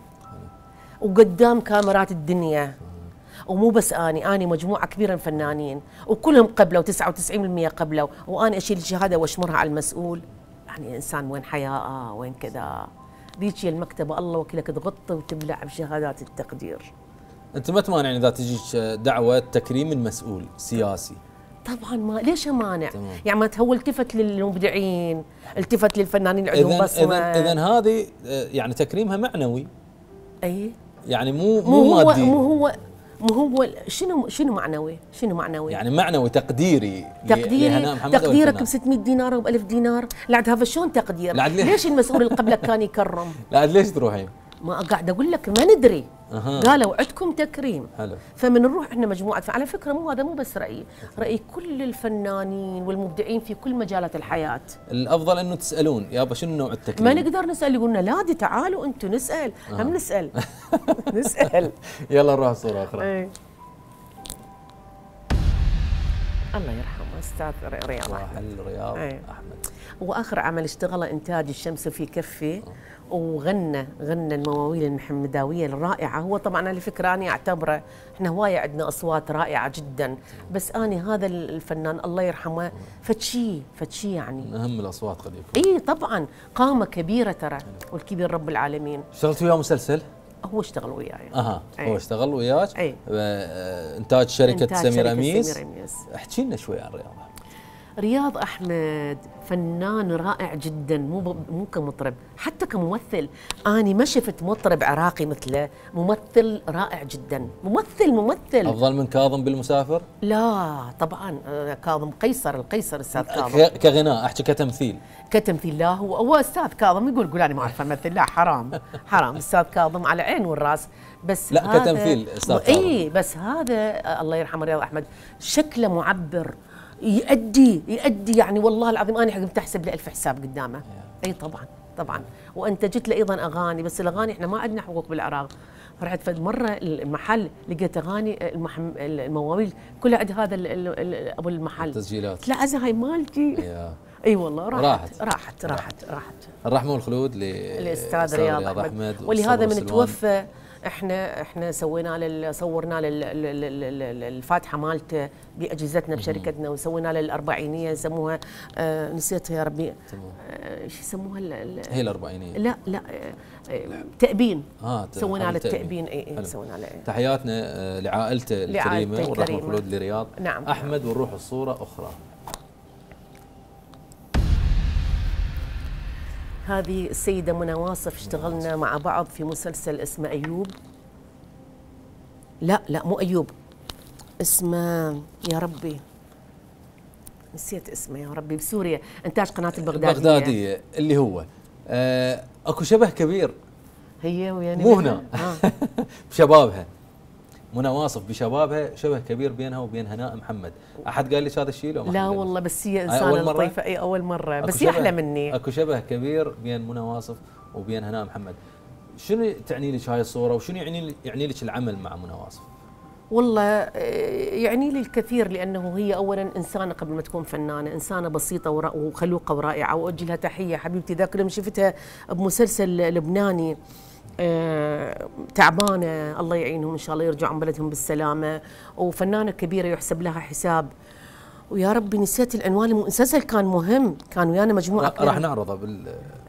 وقدام كاميرات الدنيا، ومو بس اني مجموعه كبيره من فنانين وكلهم قبلوا 99% قبلوا، وانا اشيل الشهاده واشمرها على المسؤول. يعني انسان وين حياءه وين كذا. ذيك المكتبه الله وكيلك تغطي وتبلع بشهادات التقدير. انت ما تمانع اذا تجيك دعوه تكريم المسؤول سياسي؟ طبعا ما ليش امانع؟ يعني ما هو التفت للمبدعين، التفت للفنانين اللي عندهم بصمه. اذا هذه يعني تكريمها معنوي. اي يعني مو مادي. مو هو شنو معنوي؟ شنو معنوي؟ يعني معنوي تقديري تقديرك ب 600 دينار او ب 1000 دينار، لعد هذا شلون تقدير؟ ليش المسؤول اللي قبلك كان يكرم؟ لعد ليش تروحين؟ ما قاعد اقول لك ما ندري. قالوا عندكم تكريم. حلو. فمن نروح احنا مجموعه، على فكره هذا مو بس رايي، راي كل الفنانين والمبدعين في كل مجالات الحياه. الافضل انه تسالون يابا شنو نوع التكريم؟ ما نقدر نسال، يقولنا لا دي تعالوا انتم نسال. هم نسال. نسال. يلا نروح صوره اخرى. ايه. الله يرحمه استاذ رياض احمد. رياض احمد. واخر عمل اشتغله انتاج الشمس في كفي، وغنى المواويل المحمداويه الرائعه. هو طبعا على فكره انا اعتبره احنا هوايه عندنا اصوات رائعه جدا، بس انا هذا الفنان الله يرحمه فتشي يعني من اهم الاصوات قد يكون. اي طبعا قامه كبيره ترى، والكبير رب العالمين. اشتغلت وياه مسلسل؟ هو اشتغل وياي. هو اشتغل وياك. انتاج شركه سمير اميس. احكي لنا شوي عن رياض احمد فنان رائع جدا، مو كمطرب، حتى كممثل. اني ما شفت مطرب عراقي مثله، ممثل رائع جدا، ممثل افضل من كاظم بالمسافر؟ لا طبعا كاظم القيصر استاذ كاظم. كغناء احكي كتمثيل لا هو استاذ كاظم يقول انا ما اعرف امثل. لا حرام استاذ كاظم على عين والراس، بس لا كتمثيل استاذ كاظم. اي بس هذا الله يرحمه رياض احمد شكله معبر، يؤدي يعني والله العظيم انا حقمت احسب له 1000 حساب قدامه. اي طبعا وانتجت له ايضا اغاني، بس الاغاني احنا ما عندنا حقوق بالعراق. رحت فد مره المحل لقيت اغاني المواويل كلها عند هذا ابو المحل تسجيلات. لا هاي مالتي. اي والله راحت. الرحمه والخلود للاستاذ رياض احمد. ولهذا من توفى احنا صورنا الفاتحه مالته باجهزتنا بشركتنا، وسوينا له الاربعينيه يسموها نسيتها يا ربي. شو يسموها هي الاربعينيه؟ لا تأبين. سوينا له التأبين. اي سوينا له. تحياتنا لعائلته الكريمه والرحمه والخلود لرياض احمد. ونروح الصوره اخرى. هذه السيدة منى واصف اشتغلنا مع بعض في مسلسل اسمه أيوب. لا مو أيوب، اسمه يا ربي نسيت اسمه يا ربي، بسوريا، إنتاج قناة البغدادية اللي هو اكو شبه كبير هي ويعني مو هنا بشبابها، منى واصف بشبابها شبه كبير بينها وبين هناء محمد. احد قال لي هذا الشيء لو ما لا والله، بس هي انسانه لطيفه. اي اول مره، بس هي احلى مني. اكو شبه كبير بين منى واصف وبين هناء محمد. شنو تعني لك هاي الصوره وشنو يعني لك العمل مع منى واصف؟ والله يعني لي الكثير، لانه هي اولا انسانه قبل ما تكون فنانه، انسانه بسيطه وخلوقه ورائعه، واوجه لها تحيه حبيبتي. ذاك اليوم شفتها بمسلسل لبناني تعبانه، الله يعينهم ان شاء الله يرجعون بلدهم بالسلامه، وفنانه كبيره يحسب لها حساب. ويا ربي نسيت العنوان، المسلسل كان مهم، كان ويانا مجموعه راح نعرضه بال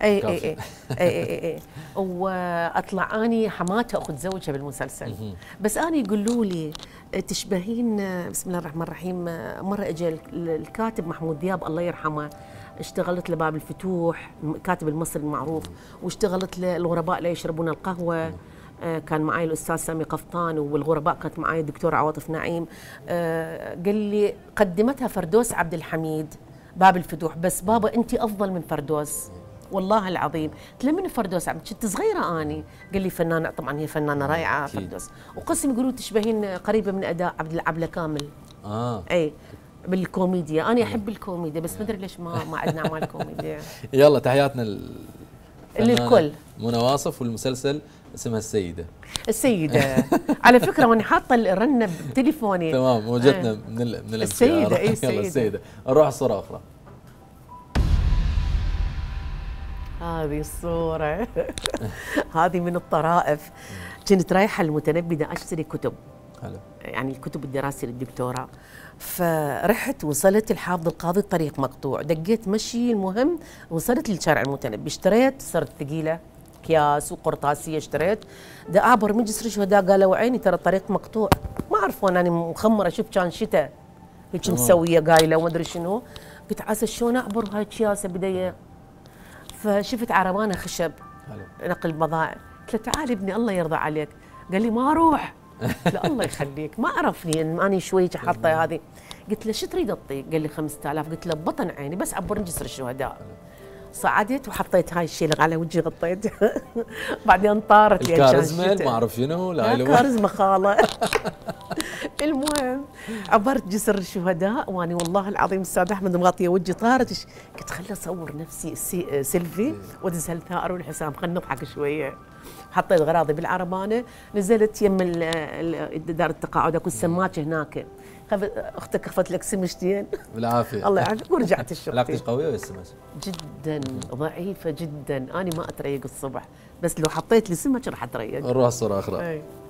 اي واطلع اني حماتها اخت زوجها بالمسلسل. بس اني يقولوا لي تشبهين، بسم الله الرحمن الرحيم، مره اجى الكاتب محمود دياب الله يرحمه، اشتغلت لباب الفتوح كاتب المصري المعروف، واشتغلت للغرباء لا يشربون القهوه، كان معي الاستاذ سامي قفطان، والغرباء كانت معي الدكتور عواطف نعيم. قال لي قدمتها فردوس عبد الحميد باب الفتوح، بس بابا انت افضل من فردوس والله العظيم. قلت له من فردوس عبد، كنت صغيره اني. قال لي فنانه، طبعا هي فنانه رائعه فردوس، وقسم يقولوا تشبهين قريبه من اداء عبله كامل. اي بالكوميديا، انا احب الكوميديا، بس ما ادري ليش ما عندنا اعمال كوميديا. يلا تحياتنا للكل. منى واصف، والمسلسل اسمها السيده. السيده على فكره، وانا حاطه الرنه بتليفوني. تمام، وجدنا من السيده. اي السيده. السيده. نروح الصوره اخرى. هذه الصوره هذه من الطرائف. كنت رايحه المتنبي بدي اشتري كتب، حلو، يعني الكتب الدراسيه للدكتوراه. فرحت وصلت الحافظ القاضي الطريق مقطوع، دقيت مشي، المهم وصلت لشارع المتنبي، اشتريت، صرت ثقيله، اكياس وقرطاسيه اشتريت، دا اعبر من جسر الشهداء، قالوا عيني ترى الطريق مقطوع. ما اعرف وانا مخمره، شوف كان شتاء هيك مسويه قايله وما ادري شنو. قلت عسى شلون اعبر هاي الكياسه بدي. فشفت عربانه خشب نقل بضائع، قلت له تعال ابني الله يرضى عليك. قال لي ما اروح. لا الله يخليك، ما عرفني اني شوي حاطه هذه. قلت له شو تريد تطيق؟ قال لي 5000. قلت له ببطن عيني، بس عبر جسر الشهداء. صعدت وحطيت هاي الشيء على وجهي، غطيت. بعدين طارت لي الكاريزما ما اعرف شنو، لا كاريزما خاله. المهم عبرت جسر الشهداء، واني والله العظيم استاذ احمد مغطيه وجهي، طارت. قلت خلي اصور نفسي سيلفي وادز الثائر والحسام، خلينا نضحك شويه. حطيت غراضي بالعربانه، نزلت يم دار التقاعد، اكو السماكه هناك. اختك اخذت لك سمشتين بالعافيه الله يعافيك، ورجعت الشغل. علاقتك قويه ولا السمك؟ جدا ضعيفه جدا، انا ما اتريق الصبح، بس لو حطيت لي سمك راح اتريق. نروح الصوره اخرى.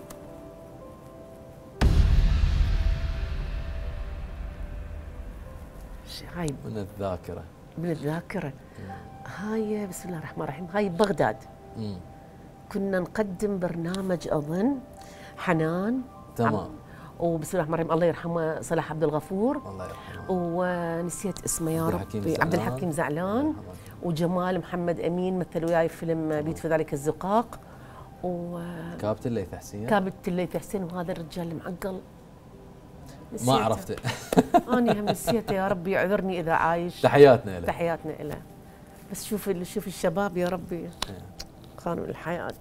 هاي من الذاكره. من الذاكره. هاي بسم الله الرحمن الرحيم، هاي بغداد. كنا نقدم برنامج اظن حنان. تمام. وبسم الله الرحمن الرحيم الله يرحمه صلاح عبد الغفور، الله يرحمه، ونسيت اسمه يا ربي، عبد الحكيم زعلان، وجمال محمد امين مثل وياي فيلم بيت في ذلك الزقاق، كابتن الليث حسين. كابتن الليث حسين، وهذا الرجال المعقل ما عرفته. انا هم نسيته، يا ربي يعذرني اذا عايش. تحياتنا له. تحياتنا له. بس شوف الشباب يا ربي، قانون الحياه.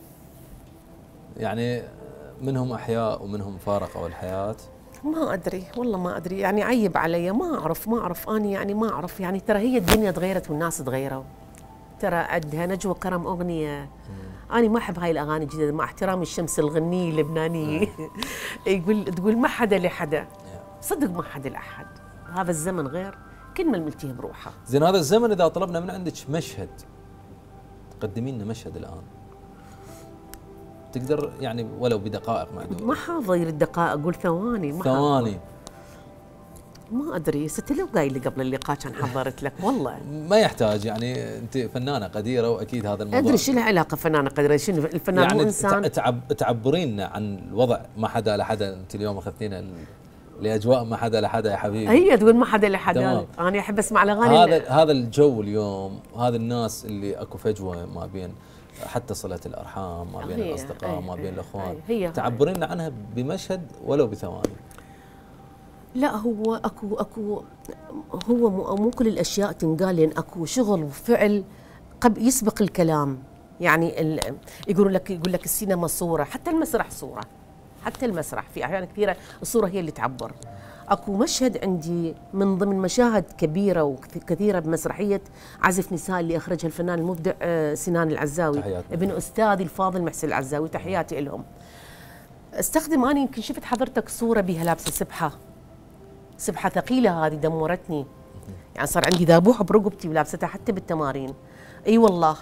يعني منهم احياء ومنهم فارقوا الحياه. ما ادري والله، ما ادري، يعني عيب علي، ما اعرف اني، يعني ما اعرف، يعني ترى هي الدنيا تغيرت والناس تغيروا. ترى عندها نجوى كرم اغنيه، انا ما احب هاي الاغاني الجديده، مع احترامي الشمس الغنيه اللبنانيه. تقول ما حدا لحدا، صدق ما حدا لاحد، هذا الزمن غير، كل ما الملتهي بروحه. زين، هذا الزمن اذا طلبنا من عندك مشهد، تقدمي لنا مشهد الان، تقدر يعني ولو بدقائق معدودة؟ ما حاضر الدقائق، اقول ثواني. ثواني. ما ادري، ست لو قايل لي قبل اللقاء كان حضرت لك والله. ما يحتاج، يعني انت فنانه قديره واكيد هذا الموضوع. ادري شو له علاقه فنانه قديره، شنو الفنان يعني مو انسان. تعبرين عن الوضع، ما حدا لحدا، انت اليوم اخذتينا لاجواء ما حدا لحدا يا حبيبي. هي تقول ما حدا لحدا، انا احب اسمع الاغاني. هذا الجو اليوم، هذا الناس اللي اكو فجوه ما بين حتى صلة الأرحام، ما بين الأصدقاء، ما بين الأخوان، تعبرين عنها بمشهد ولو بثواني. لا هو اكو هو مو كل الاشياء تنقال، لان اكو شغل وفعل يسبق الكلام. يعني يقول لك السينما صوره، حتى المسرح صوره، حتى المسرح في احيان كثيره الصوره هي اللي تعبر. اكو مشهد عندي من ضمن مشاهد كبيره وكثيره بمسرحيه عزف نساء اللي اخرجها الفنان المبدع سنان العزاوي، ابن استاذي الفاضل محسن العزاوي، تحياتي لهم. استخدم انا يمكن شفت حضرتك صوره بها لابسه سبحه ثقيله، هذه دمرتني، يعني صار عندي ذابوحه برقبتي ولابستها حتى بالتمارين. اي والله.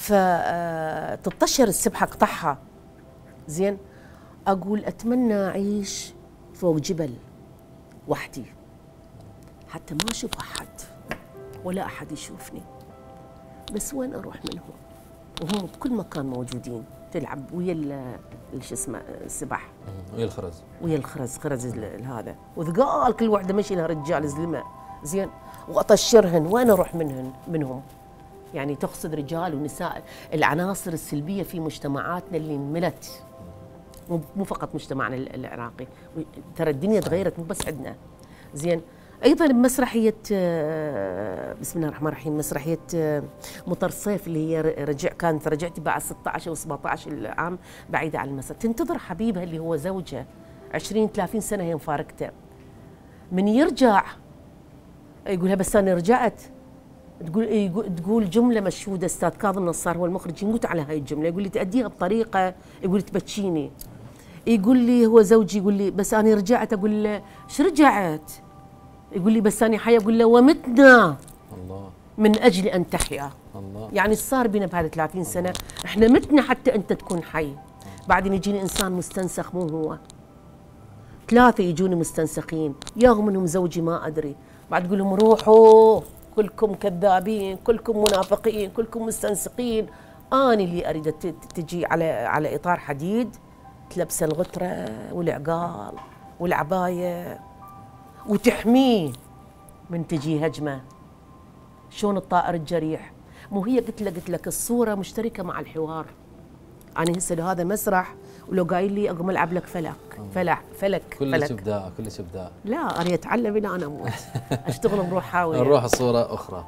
فتطشر السبحه اقطعها. زين، اقول اتمنى اعيش فوق جبل وحدي حتى ما اشوف احد ولا احد يشوفني، بس وين اروح منهم وهم بكل مكان موجودين، تلعب ويا شو اسمه السبح، ويا الخرز خرز هذا، وثقال كل وحده مشي لها رجال زلمه. زين، واطشرهن وين اروح منهم. يعني تقصد رجال ونساء، العناصر السلبيه في مجتمعاتنا اللي انملت، مو فقط مجتمعنا العراقي، ترى الدنيا تغيرت مو بس عندنا. زين، ايضا بمسرحيه بسم الله الرحمن الرحيم، مسرحيه مطر صيف اللي هي كانت رجعتي بعد 16 او 17 عام بعيده عن المسرح، تنتظر حبيبها اللي هو زوجها 20 30 سنه هي مفارقته، من يرجع يقولها بس انا رجعت، تقول جمله مشهوده، استاذ كاظم نصار هو المخرج يموت على هاي الجمله، يقول لي تأديها بطريقه، يقول لي تبكيني، يقول لي هو زوجي يقول لي بس انا رجعت، اقول له ايش رجعت؟ يقول لي بس انا حي، اقول له ومتنا الله من اجل ان تحيا. الله. يعني صار بينا بهذه 30 سنه احنا متنا حتى انت تكون حي. بعدين يجيني انسان مستنسخ مو هو، 3 يجوني مستنسخين، ياهم منهم زوجي ما ادري، بعد تقول لهم روحوا كلكم كذابين، كلكم منافقين، كلكم مستنسقين. أنا اللي أريد تجي على إطار حديد، تلبس الغترة والعقال والعباية وتحميه من تجي هجمة. شلون الطائر الجريح؟ مو هي قلت لك الصورة مشتركة مع الحوار. أنا هسه هذا مسرح، ولو قايل لي أقوم ألعب لك فلك كلش إبداع، كلش إبداع. لا أنا أتعلم إلى أنا أموت، أشتغل بروح حاوية. نروح الصورة أخرى.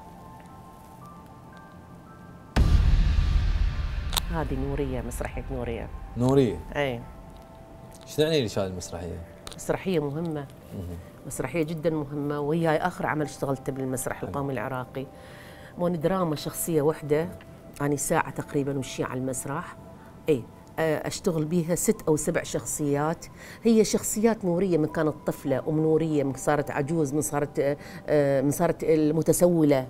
هذه نورية، مسرحية نورية. أي. ايش تعني لك هذه المسرحية؟ مسرحية مهمة، مسرحية جدا مهمة، وهي آخر عمل اشتغلته بالمسرح القومي العراقي. دراما شخصية واحدة، يعني ساعة تقريبا وشي على المسرح. اي اشتغل بيها 6 أو 7 شخصيات، هي شخصيات نورية من كانت طفلة، نورية من صارت عجوز، من صارت المتسولة،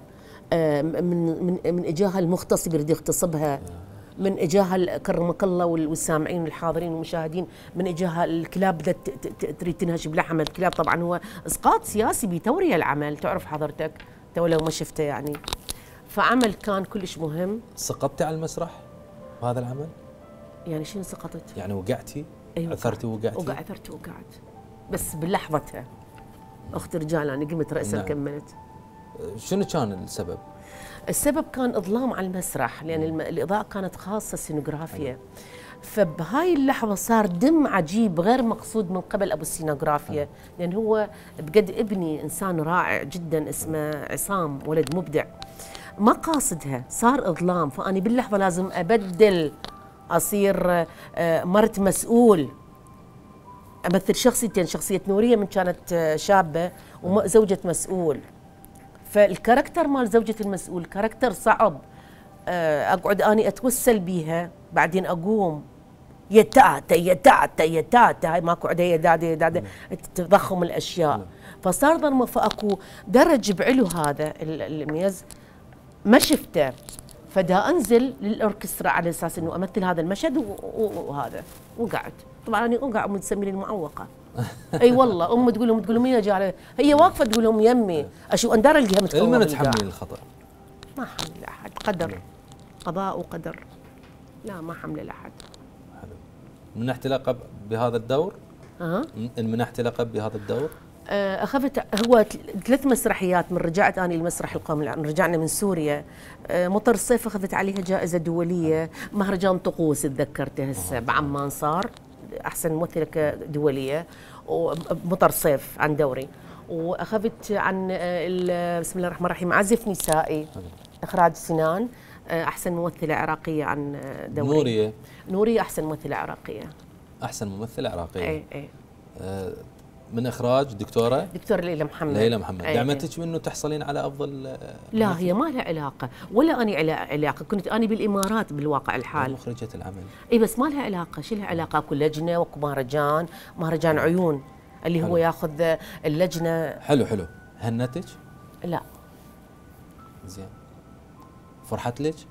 من اجاها المغتصب يريد يغتصبها، من اجاها كرمك الله والسامعين والحاضرين والمشاهدين، من اجاها الكلاب تريد تنهش بلحم الكلاب. طبعا هو اسقاط سياسي بتوريه العمل، تعرف حضرتك تو لو ما شفته يعني. فعمل كان كلش مهم. سقطتي على المسرح بهذا العمل؟ يعني شنو سقطت؟ يعني وقعتي؟ أيوة، عثرتي وقعتي؟ عثرت وقعت، بس بلحظتها اخت رجال انا قمت راسا. نعم. كملت. شنو كان السبب؟ السبب كان اظلام على المسرح، لان الاضاءه كانت خاصه سينوغرافيا. فبهاي اللحظه صار دم عجيب غير مقصود من قبل ابو السينوغرافيا، لان هو بقد ابني انسان رائع جدا اسمه عصام، ولد مبدع، ما قاصدها، صار اظلام. فاني باللحظه لازم ابدل، اصير مرت مسؤول، امثل شخصيتين، شخصيه نوريه من كانت شابه وزوجة مسؤول. فالكاركتر مال زوجة المسؤول كاركتر صعب، اقعد اني اتوسل بيها، بعدين اقوم يا تاتا هاي ماكو عندها يا دادا تضخم الاشياء. فصار ضرمه، فاكو درج بعلو هذا الميز ما شفته، فدا انزل للاوركسترا على اساس انه امثل هذا المشهد وهذا. وقعت طبعا انا اوقع، امي تسميني المعوقه. اي والله، امي تقول لهم مين جاء، هي واقفه تقول لهم يمي، اشو اندار القيها متكوره. من تحملين الخطا؟ ما حمل احد، قدر، قضاء وقدر، لا ما حمل لاحد. حلو. منحت لقب بهذا الدور؟ منحت لقب بهذا الدور؟ اخذت هو 3 مسرحيات من رجعت اني المسرح القومي، رجعنا من سوريا. مطر الصيف اخذت عليها جائزه دوليه، مهرجان طقوس تذكرته هسه بعمان صار احسن ممثله دوليه، ومطر صيف عن دوري. واخذت عن بسم الله الرحمن الرحيم عزف نسائي، اخراج سنان، احسن ممثله عراقيه عن دوري. نوريه. نوريه احسن ممثله عراقيه. احسن ممثله عراقيه. اي من اخراج دكتوره ليلى محمد. ليلى محمد. دعمتك منه تحصلين على افضل؟ لا هي ما لها علاقه، ولا اني علاقه، كنت اني بالامارات بالواقع الحال. مخرجه العمل. اي بس ما لها علاقه، شو لها علاقه؟ اكو لجنه واكو مهرجان عيون اللي هو ياخذ اللجنه. حلو. هنتك؟ لا. زين. فرحت لك؟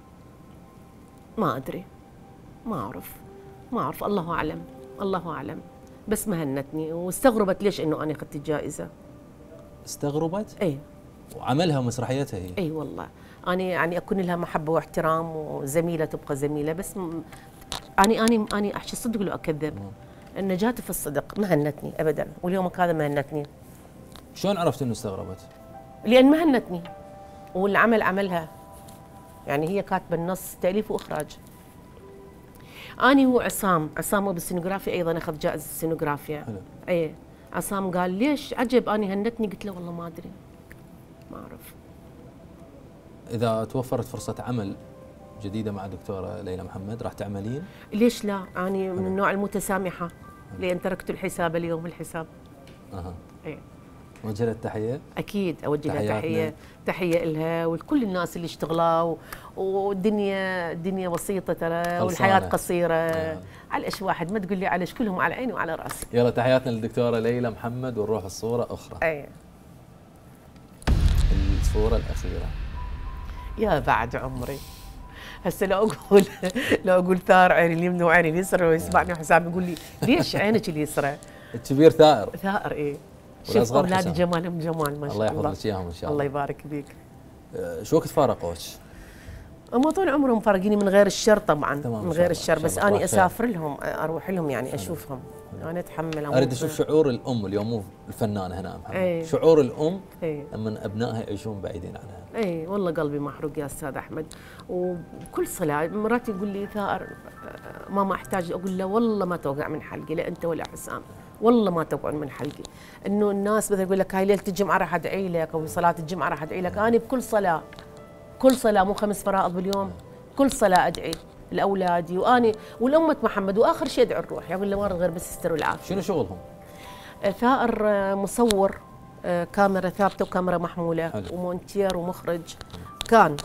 ما ادري، ما اعرف، الله اعلم. بس ما هنتني واستغربت ليش انه انا اخذت الجائزه. استغربت؟ اي. وعملها ومسرحيتها هي. اي والله انا يعني اكون لها محبه واحترام، وزميله تبقى زميله، بس اني احكي الصدق لو اكذب. النجاة في الصدق، ما هنتني ابدا، واليوم هذا ما هنتني. شلون عرفت انه استغربت؟ لان ما هنتني، والعمل عملها، يعني هي كاتبه النص تاليف واخراج. اني وعصام ابو السينوغرافي ايضا اخذ جائزه السينوغرافيا. حلو. اي عصام قال ليش عجب اني هنتني، قلت له والله ما ادري، ما اعرف. اذا توفرت فرصه عمل جديده مع دكتوره ليلى محمد راح تعملين؟ ليش لا؟ اني من النوع المتسامحه، لان تركت الحساب اليوم الحساب. اي. وجه لها التحيه؟ اكيد اوجه لها تحيه لها ولكل الناس اللي اشتغلوا، والدنيا بسيطه ترى، والحياه قصيره. على ايش واحد، ما تقول لي على ايش، كلهم على عيني وعلى راسي. يلا تحياتنا للدكتوره ليلى محمد، ونروح الصوره اخرى. اي. الصوره الاخيره. يا بعد عمري هسه لو اقول ثار عيني اليمنى وعيني اليسرى، ويسمعني حسام يقول لي ليش عينك اليسرى؟ الكبير ثائر. اي. شوف اولادي جمالهم جمال ما شاء الله. الله يحفظ لك اياهم ان شاء الله. الله يبارك بيك. شو وقت فارقوك؟ هم طول عمرهم فارقيني من غير الشر طبعا، من غير الشر، بس اني اسافر لهم، اروح لهم يعني اشوفهم. انا اتحمل. اريد اشوف شعور الام اليوم، مو الفنانه هنا محمد. شعور الام لما ابنائها يعيشون بعيدين عنها. اي والله قلبي محروق يا استاذ احمد. وكل صلاه مراتي يقول لي ثائر ماما احتاج، اقول له والله ما توقع من حلقي، لا انت ولا حسام، والله ما توقعون من حلقي. انه الناس مثلا يقول لك هاي ليله الجمعه راح ادعي لك، او صلاه الجمعه راح ادعي لك. انا بكل صلاه، مو 5 فرائض باليوم، كل صلاه ادعي لاولادي واني والامه محمد، واخر شيء ادعو الروح، يقول له ما غير بس يستروا العافيه. شنو شغلهم؟ ثائر مصور، كاميرا ثابته وكاميرا محموله. حلو. ومونتير ومخرج كان.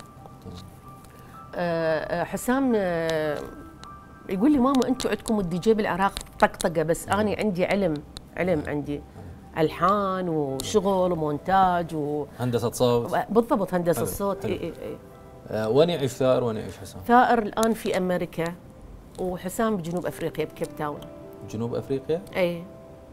حسام يقول لي ماما انتم عندكم الدي جي بالعراق طقطقه، بس انا عندي علم عندي الحان وشغل ومونتاج هندسه صوت. بالضبط هندسه الصوت. اي. وين يعيش ثائر وين يعيش حسام؟ ثائر الان في امريكا، وحسام بجنوب افريقيا بكيب تاون. جنوب افريقيا؟ اي.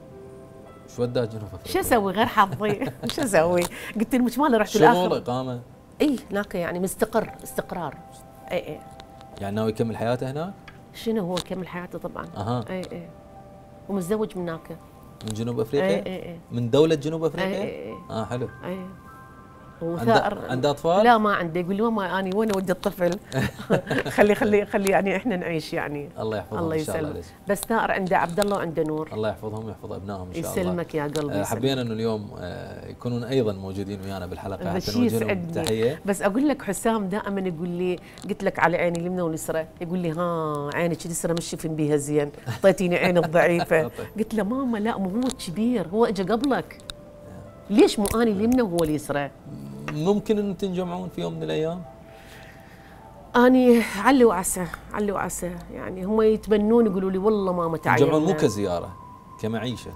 شو وداه جنوب افريقيا؟ شو اسوي غير حظي؟ شو اسوي؟ قلت له مش مالي رحت شغل اقامه؟ اي هناك يعني استقرار. اي. يعني ناوي يكمل حياته هناك؟ شنو هو يكمل حياته طبعا. اي. ومتزوج من هناك. من جنوب افريقيا؟ اي. من دولة جنوب افريقيا؟ اي. حلو. اي. عنده اطفال؟ لا ما عنده، يقول لي ماما اني وين اودي الطفل؟ خلي يعني احنا نعيش يعني. الله يحفظهم. الله يسلمك. بس ثائر عنده عبد الله وعنده نور. الله يحفظهم ويحفظ ابنائهم ان شاء الله. يسلمك يا قلبي. حبينا انه اليوم يكونون ايضا موجودين ويانا بالحلقه حتى نوجه لهم تحيه. بس اقول لك حسام دائما يقول لي، قلت لك على عيني اليمنى واليسرى، يقول لي ها عينك اليسرى مش شايفين بيها زين، اعطيتيني عين الضعيفه. قلت له ماما لا مو هو كبير، هو اجى قبلك. ليش مو اني اليمنى وهو اليسرى؟ ممكن ان تنجمعون في يوم من الايام؟ اني علي وعسى يعني هم يتمنون يقولوا لي والله ماما تعالي. تنجمعون مو كزياره، كمعيشه.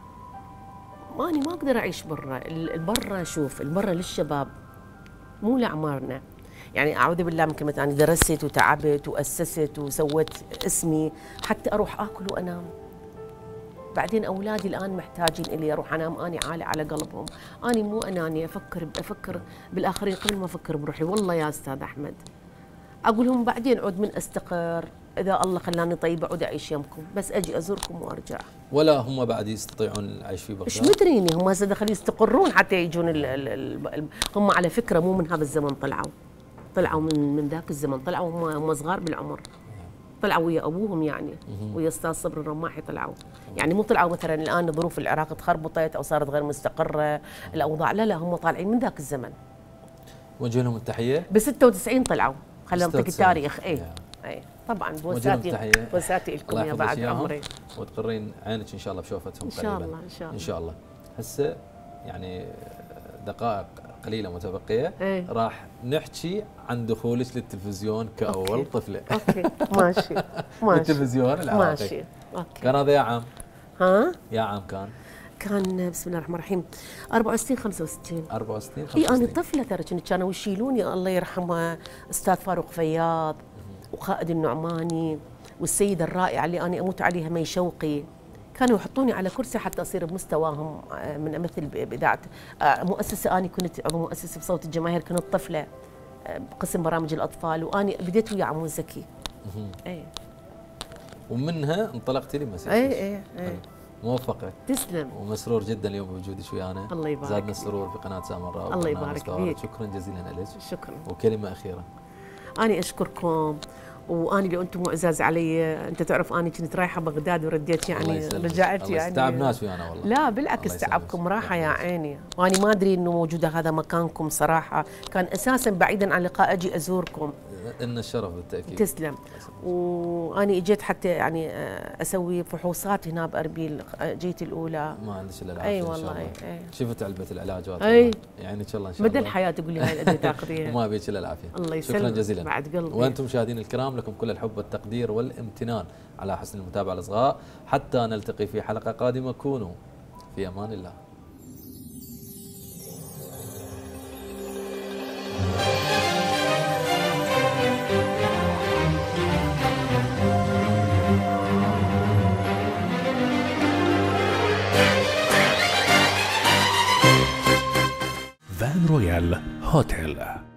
اني ما اقدر اعيش برا، البرا شوف البرا للشباب مو لاعمارنا. يعني اعوذ بالله من كلمه، انا درست وتعبت واسست وسويت اسمي حتى اروح اكل وانام. بعدين اولادي الان محتاجين الي، اروح انام اني عالي على قلبهم. اني مو انانيه، افكر بالاخرين قبل ما افكر بروحي. والله يا استاذ احمد اقول لهم بعدين عود من استقر، اذا الله خلاني طيبه عود اعيش يمكم، بس اجي ازوركم وارجع. ولا هم بعد يستطيعون العيش في بغداد؟ ايش مدريني هم هسه دخلوا يستقرون حتى يجون هم على فكره مو من هذا الزمن، طلعوا من ذاك الزمن، طلعوا هم صغار بالعمر، طلعوا ويا ابوهم يعني، ويا استاذ صبري الرماحي طلعوا، يعني مو طلعوا مثلا الان ظروف العراق تخربطت او صارت غير مستقره الاوضاع، لا هم طالعين من ذاك الزمن. وجه لهم التحيه. ب 96 طلعوا، خلينا نعطيك التاريخ. اي طبعا بوساتي لكم يا بعد عمري، وتقرين عينك ان شاء الله بشوفتهم قريبا ان شاء الله. ان شاء الله. هسه يعني دقائق قليله متبقيه، راح نحكي عن دخولك للتلفزيون كاول طفله. اوكي ماشي للتلفزيون العراقي. ماشي اوكي. كان هذا يا عام؟ يا عام كان بسم الله الرحمن الرحيم 64 65. 64 65. اي انا طفله ترى كانوا يشيلوني الله يرحمه استاذ فاروق فياض وخالد النعماني والسيده الرائعه اللي انا اموت عليها مي شوقي، كانوا يحطوني على كرسي حتى اصير بمستواهم من امثل باذاعه مؤسسه. انا كنت عضو مؤسسه بصوت الجماهير، كنت طفله بقسم برامج الاطفال، وانا بديت ويا عمو زكي. اي ومنها انطلقتي لمسيرتك. اي موفقه. تسلم. ومسرور جدا اليوم بوجودك ويانا. الله يبارك. زادنا السرور في قناه سامراء. الله يبارك فيك. شكرا جزيلا لك. شكرا. وكلمه اخيره. انا اشكركم، واني اللي انتم معزاز علي. انت تعرف اني كنت رايحه بغداد ورديت يعني رجعت يعني تعبناش ويانا والله. لا بالعكس تعبكم راحه يا عيني، وانا ما ادري انه موجوده هذا مكانكم صراحه، كان اساسا بعيدا عن لقاء اجي ازوركم. ان الشرف بالتاكيد. تسلم. واني اجيت حتى يعني اسوي فحوصات هنا باربيل، جيت الاولى. ما عندك الا العافيه. اي والله. شفت علبه العلاج يعني ان شاء الله ان شاء الله مدى الحياه تقول لي هاي الادويه تاخذيها. وما بيك الا العافيه. الله يسلمك. شكرا جزيلا. بعد قلبي. وانتم مشاهدينا الكرام لكم كل الحب والتقدير والامتنان على حسن المتابعه الاصغاء، حتى نلتقي في حلقه قادمه. كونوا في امان الله. فان رويال هوتيل.